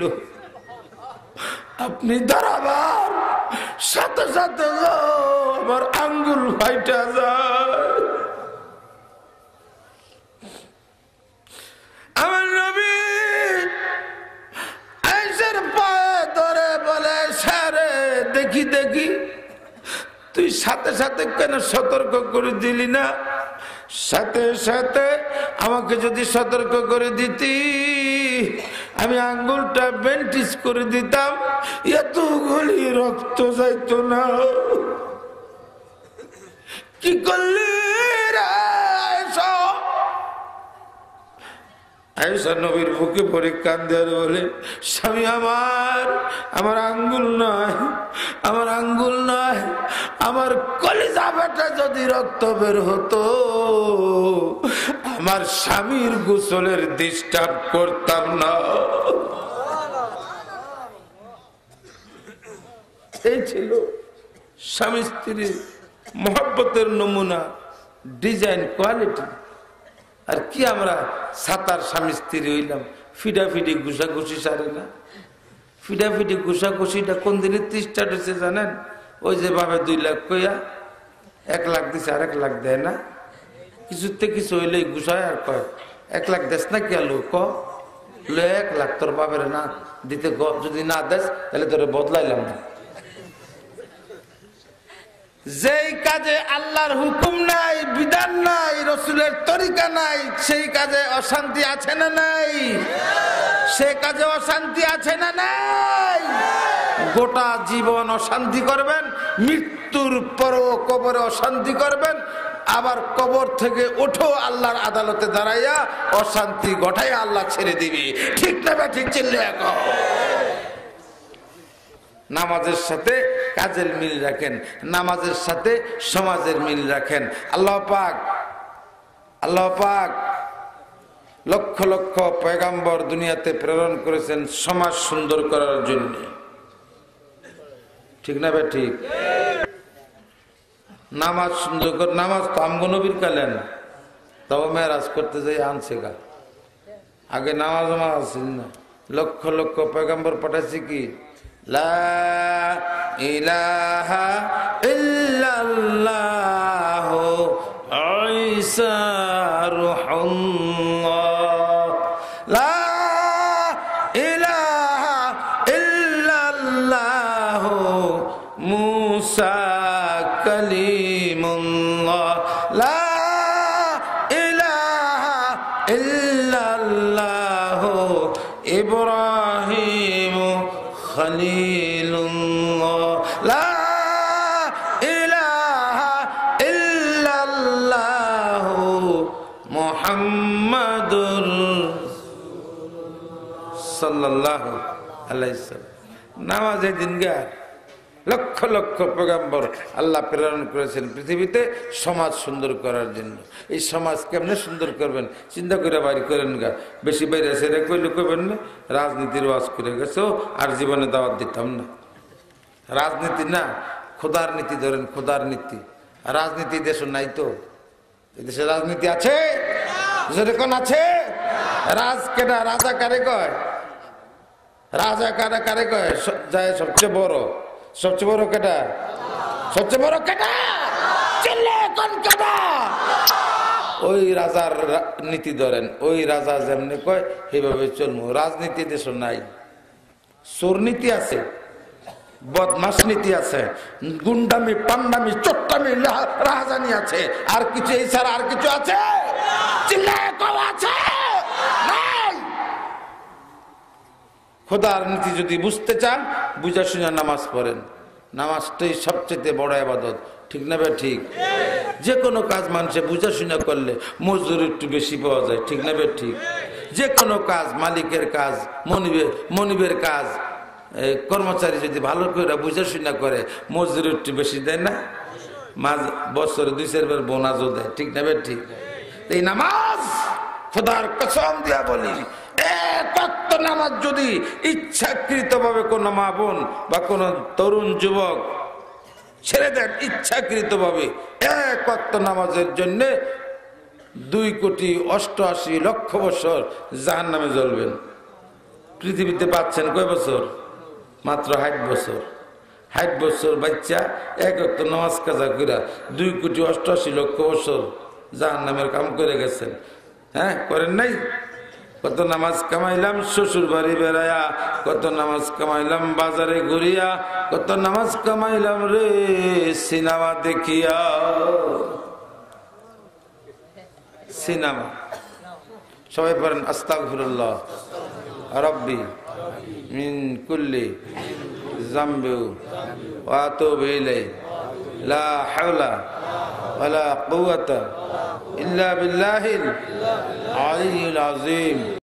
আপনি দাঁড়াবার সাথে সাথে আমার আঙ্গুল ফাইটা যায়। আমার নবী আয়েশার পায়ে ধরে বলে, সারে দেখি দেখি, তুই সাথে সাথে কেন সতর্ক করে দিলি না? সাথে সাথে আমাকে যদি সতর্ক করে দিতি, আমি আঙ্গুলটা ব্যান্ডেজ করে দিতাম, এতগুলি রক্ত যাইতো না। কি করলি রে আয়েশা? আয়েশা নবীর বুকে পরে কান্দে আর বলে, স্বামী আমার, আমার আঙ্গুল নয়, আমার আঙ্গুল নয়, আমার কলিজা বেটা যদি রক্ত বের হতো, আমার স্বামীর গোসলের ডিস্টার্ব করতাম না। এই ছিল স্বামী স্ত্রীর মহব্বতের নমুনা, ডিজাইন, কোয়ালিটি। আর কি আমরা সাতার স্বামী স্ত্রী হইলাম, ফিডাফিডি ঘুষাঘুষি সারে না। ফিডাফিডি ঘুষাঘুষিটা কোন দিনে স্টার্ট হয়েছে জানেন? ওই যে ভাবে দুই লাখ কইয়া এক লাখ দিছে, আর এক লাখ দেয় না। কিছুতে কিছু হইলে ঘুষায় আর কয়, এক লাখ দেশ না কি আলু ক লো, এক লাখ তোর বাবের না দিতে, যদি না দেশ তাহলে তোরে বদলাইলাম না। যেই কাজে আল্লাহর হুকুম নাই, বিধান নাই, রসুলের তরিকা নাই, সেই কাজে অশান্তি আছে না নাই? সে কাজে অশান্তি আছে না নাই? গোটা জীবন অশান্তি করবেন, মৃত্যুর পরও কবরে অশান্তি করবেন, আবার কবর থেকে ওঠো আল্লাহর আদালতে দাঁড়াইয়া অশান্তি ঘটাই আল্লাহ ছেড়ে দিবি। ঠিক না বা ঠিক? চিল্লে এখন নামাজের সাথে কাজের মিল রাখেন, নামাজের সাথে সমাজের মিল রাখেন। আল্লাহ পাক, আল্লাহ পাক লক্ষ লক্ষ পয়গাম্বর দুনিয়াতে প্রেরণ করেছেন সমাজ সুন্দর করার জন্য। ঠিক না ভাই? ঠিক। নামাজ সুন্দর করে, নামাজ তো আমগো নবীর কালেন, তাও মেরাজ করতে যাই আনছে গা। আগে নামাজ মাজ ছিল না, লক্ষ লক্ষ পয়গাম্বর পাঠাইছে কি, লা ইলাহা ইল্লাল্লাহ ঈসা রূহুল্লাহ, লা ইলাহা ইল্লাল্লাহ মূসা কালিমুল্লাহ, লা ইলাহা ইল্লাল্লাহ ইব্রাহিম খলিলুল্লাহ, লা ইলাহা ইল্লাল্লাহ মুহাম্মাদুর সাল্লাল্লাহু আলাইহি সাল্লাম। নামাজের দিনগার লক্ষ লক্ষ পয়গম্বর আল্লাহ প্রেরণ করেছেন পৃথিবীতে সমাজ সুন্দর করার জন্য। এই সমাজ কেমনে সুন্দর করবেন চিন্তা করে বাড়ি করেন গা। বেশি বাইরে সেটা কইলে কইবেন না রাজনীতির ওয়াজ করে গেছো আর জীবনে দাওয়াত দিতাম না। রাজনীতি না, খোদার নীতি ধরেন, খোদার নীতি। রাজনীতি দেশ নাই তো, দেশে রাজনীতি আছে যেরকম আছে। রাজ কেডা, রাজা কারে কয়? রাজা কারা কারে কয়? যায় সবচেয়ে বড়, সবচেয়ে বড় কেডা? সবচেয়ে বড় কেডা? চিল্লে কোন কেডা? ওই রাজার নীতি ধরেন, ওই রাজা যেমনি কয় সেইভাবে চলবো। রাজনীতি দেশ নাই। চোর নীতি আছে, বদমাস নীতি আছে, গুন্ডামি, পান্ডামি, চট্টামি, রাহাজানি আছে। আর কিছু এই ছাড়া আর কিছু আছে? চিল্লায় কও আছে? নাই। খোদার নীতি যদি বুঝতে চান বুঝা শুনে নামাজ পড়েন। নামাজটাই সবচেয়ে বড় ইবাদত, ঠিক না ভাই? ঠিক। যে কোনো কাজ মানুষে বুঝা শুনে করলে মজুরি একটু বেশি পাওয়া যায়, ঠিক না ভাই? ঠিক। যে কোনো কাজ, মালিকের কাজ, মনিবের মনিবের কাজ, কর্মচারী যদি ভালো করে বুঝে শুনে করে মজুরি একটু বেশি দেয় না? মাঝ বছরে দুই চারবার বোনাসও দেয়, ঠিক না ভাই? ঠিক। এই নামাজ খোদার কসম দিয়া বলি, এক ওয়াক্ত নামাজ যদি ইচ্ছাকৃত ভাবে কোনো মা বোন বা কোন তরুণ যুবক ছেড়ে দেন ইচ্ছাকৃত ভাবে, এক ওয়াক্ত নামাজের জন্য দুই কোটি অষ্টআশি লক্ষ বছর জাহান্নামে জ্বলবেন। পৃথিবীতে পাচ্ছেন কয় বছর? মাত্র ষাট বছর। ষাট বছর বাচ্চা এক ওয়াক্ত নামাজ কাজা কইরা দুই কোটি অষ্টআশি লক্ষ বছর জাহান্নামের কাম করে গেছেন। হ্যাঁ, করেন নাই? কত নামাজ কামাইলাম শ্বশুর বাড়ি বেড়ায়া, কত নামাজ কামাইলাম বাজারে ঘুরিয়া, কত নামাজ কামাইলাম রে সিনেমা দেখিয়া। সিনেমা সবাই পড়েন আস্তাগফিরুল্লাহ রাব্বি মিন কুল্লি যামবি ওয়া আতুবু ইলাইহি লা হাওলা ওয়ালা কুওয়াতা ইল্লা বিল্লাহিল আলিয়্যিল আযীম।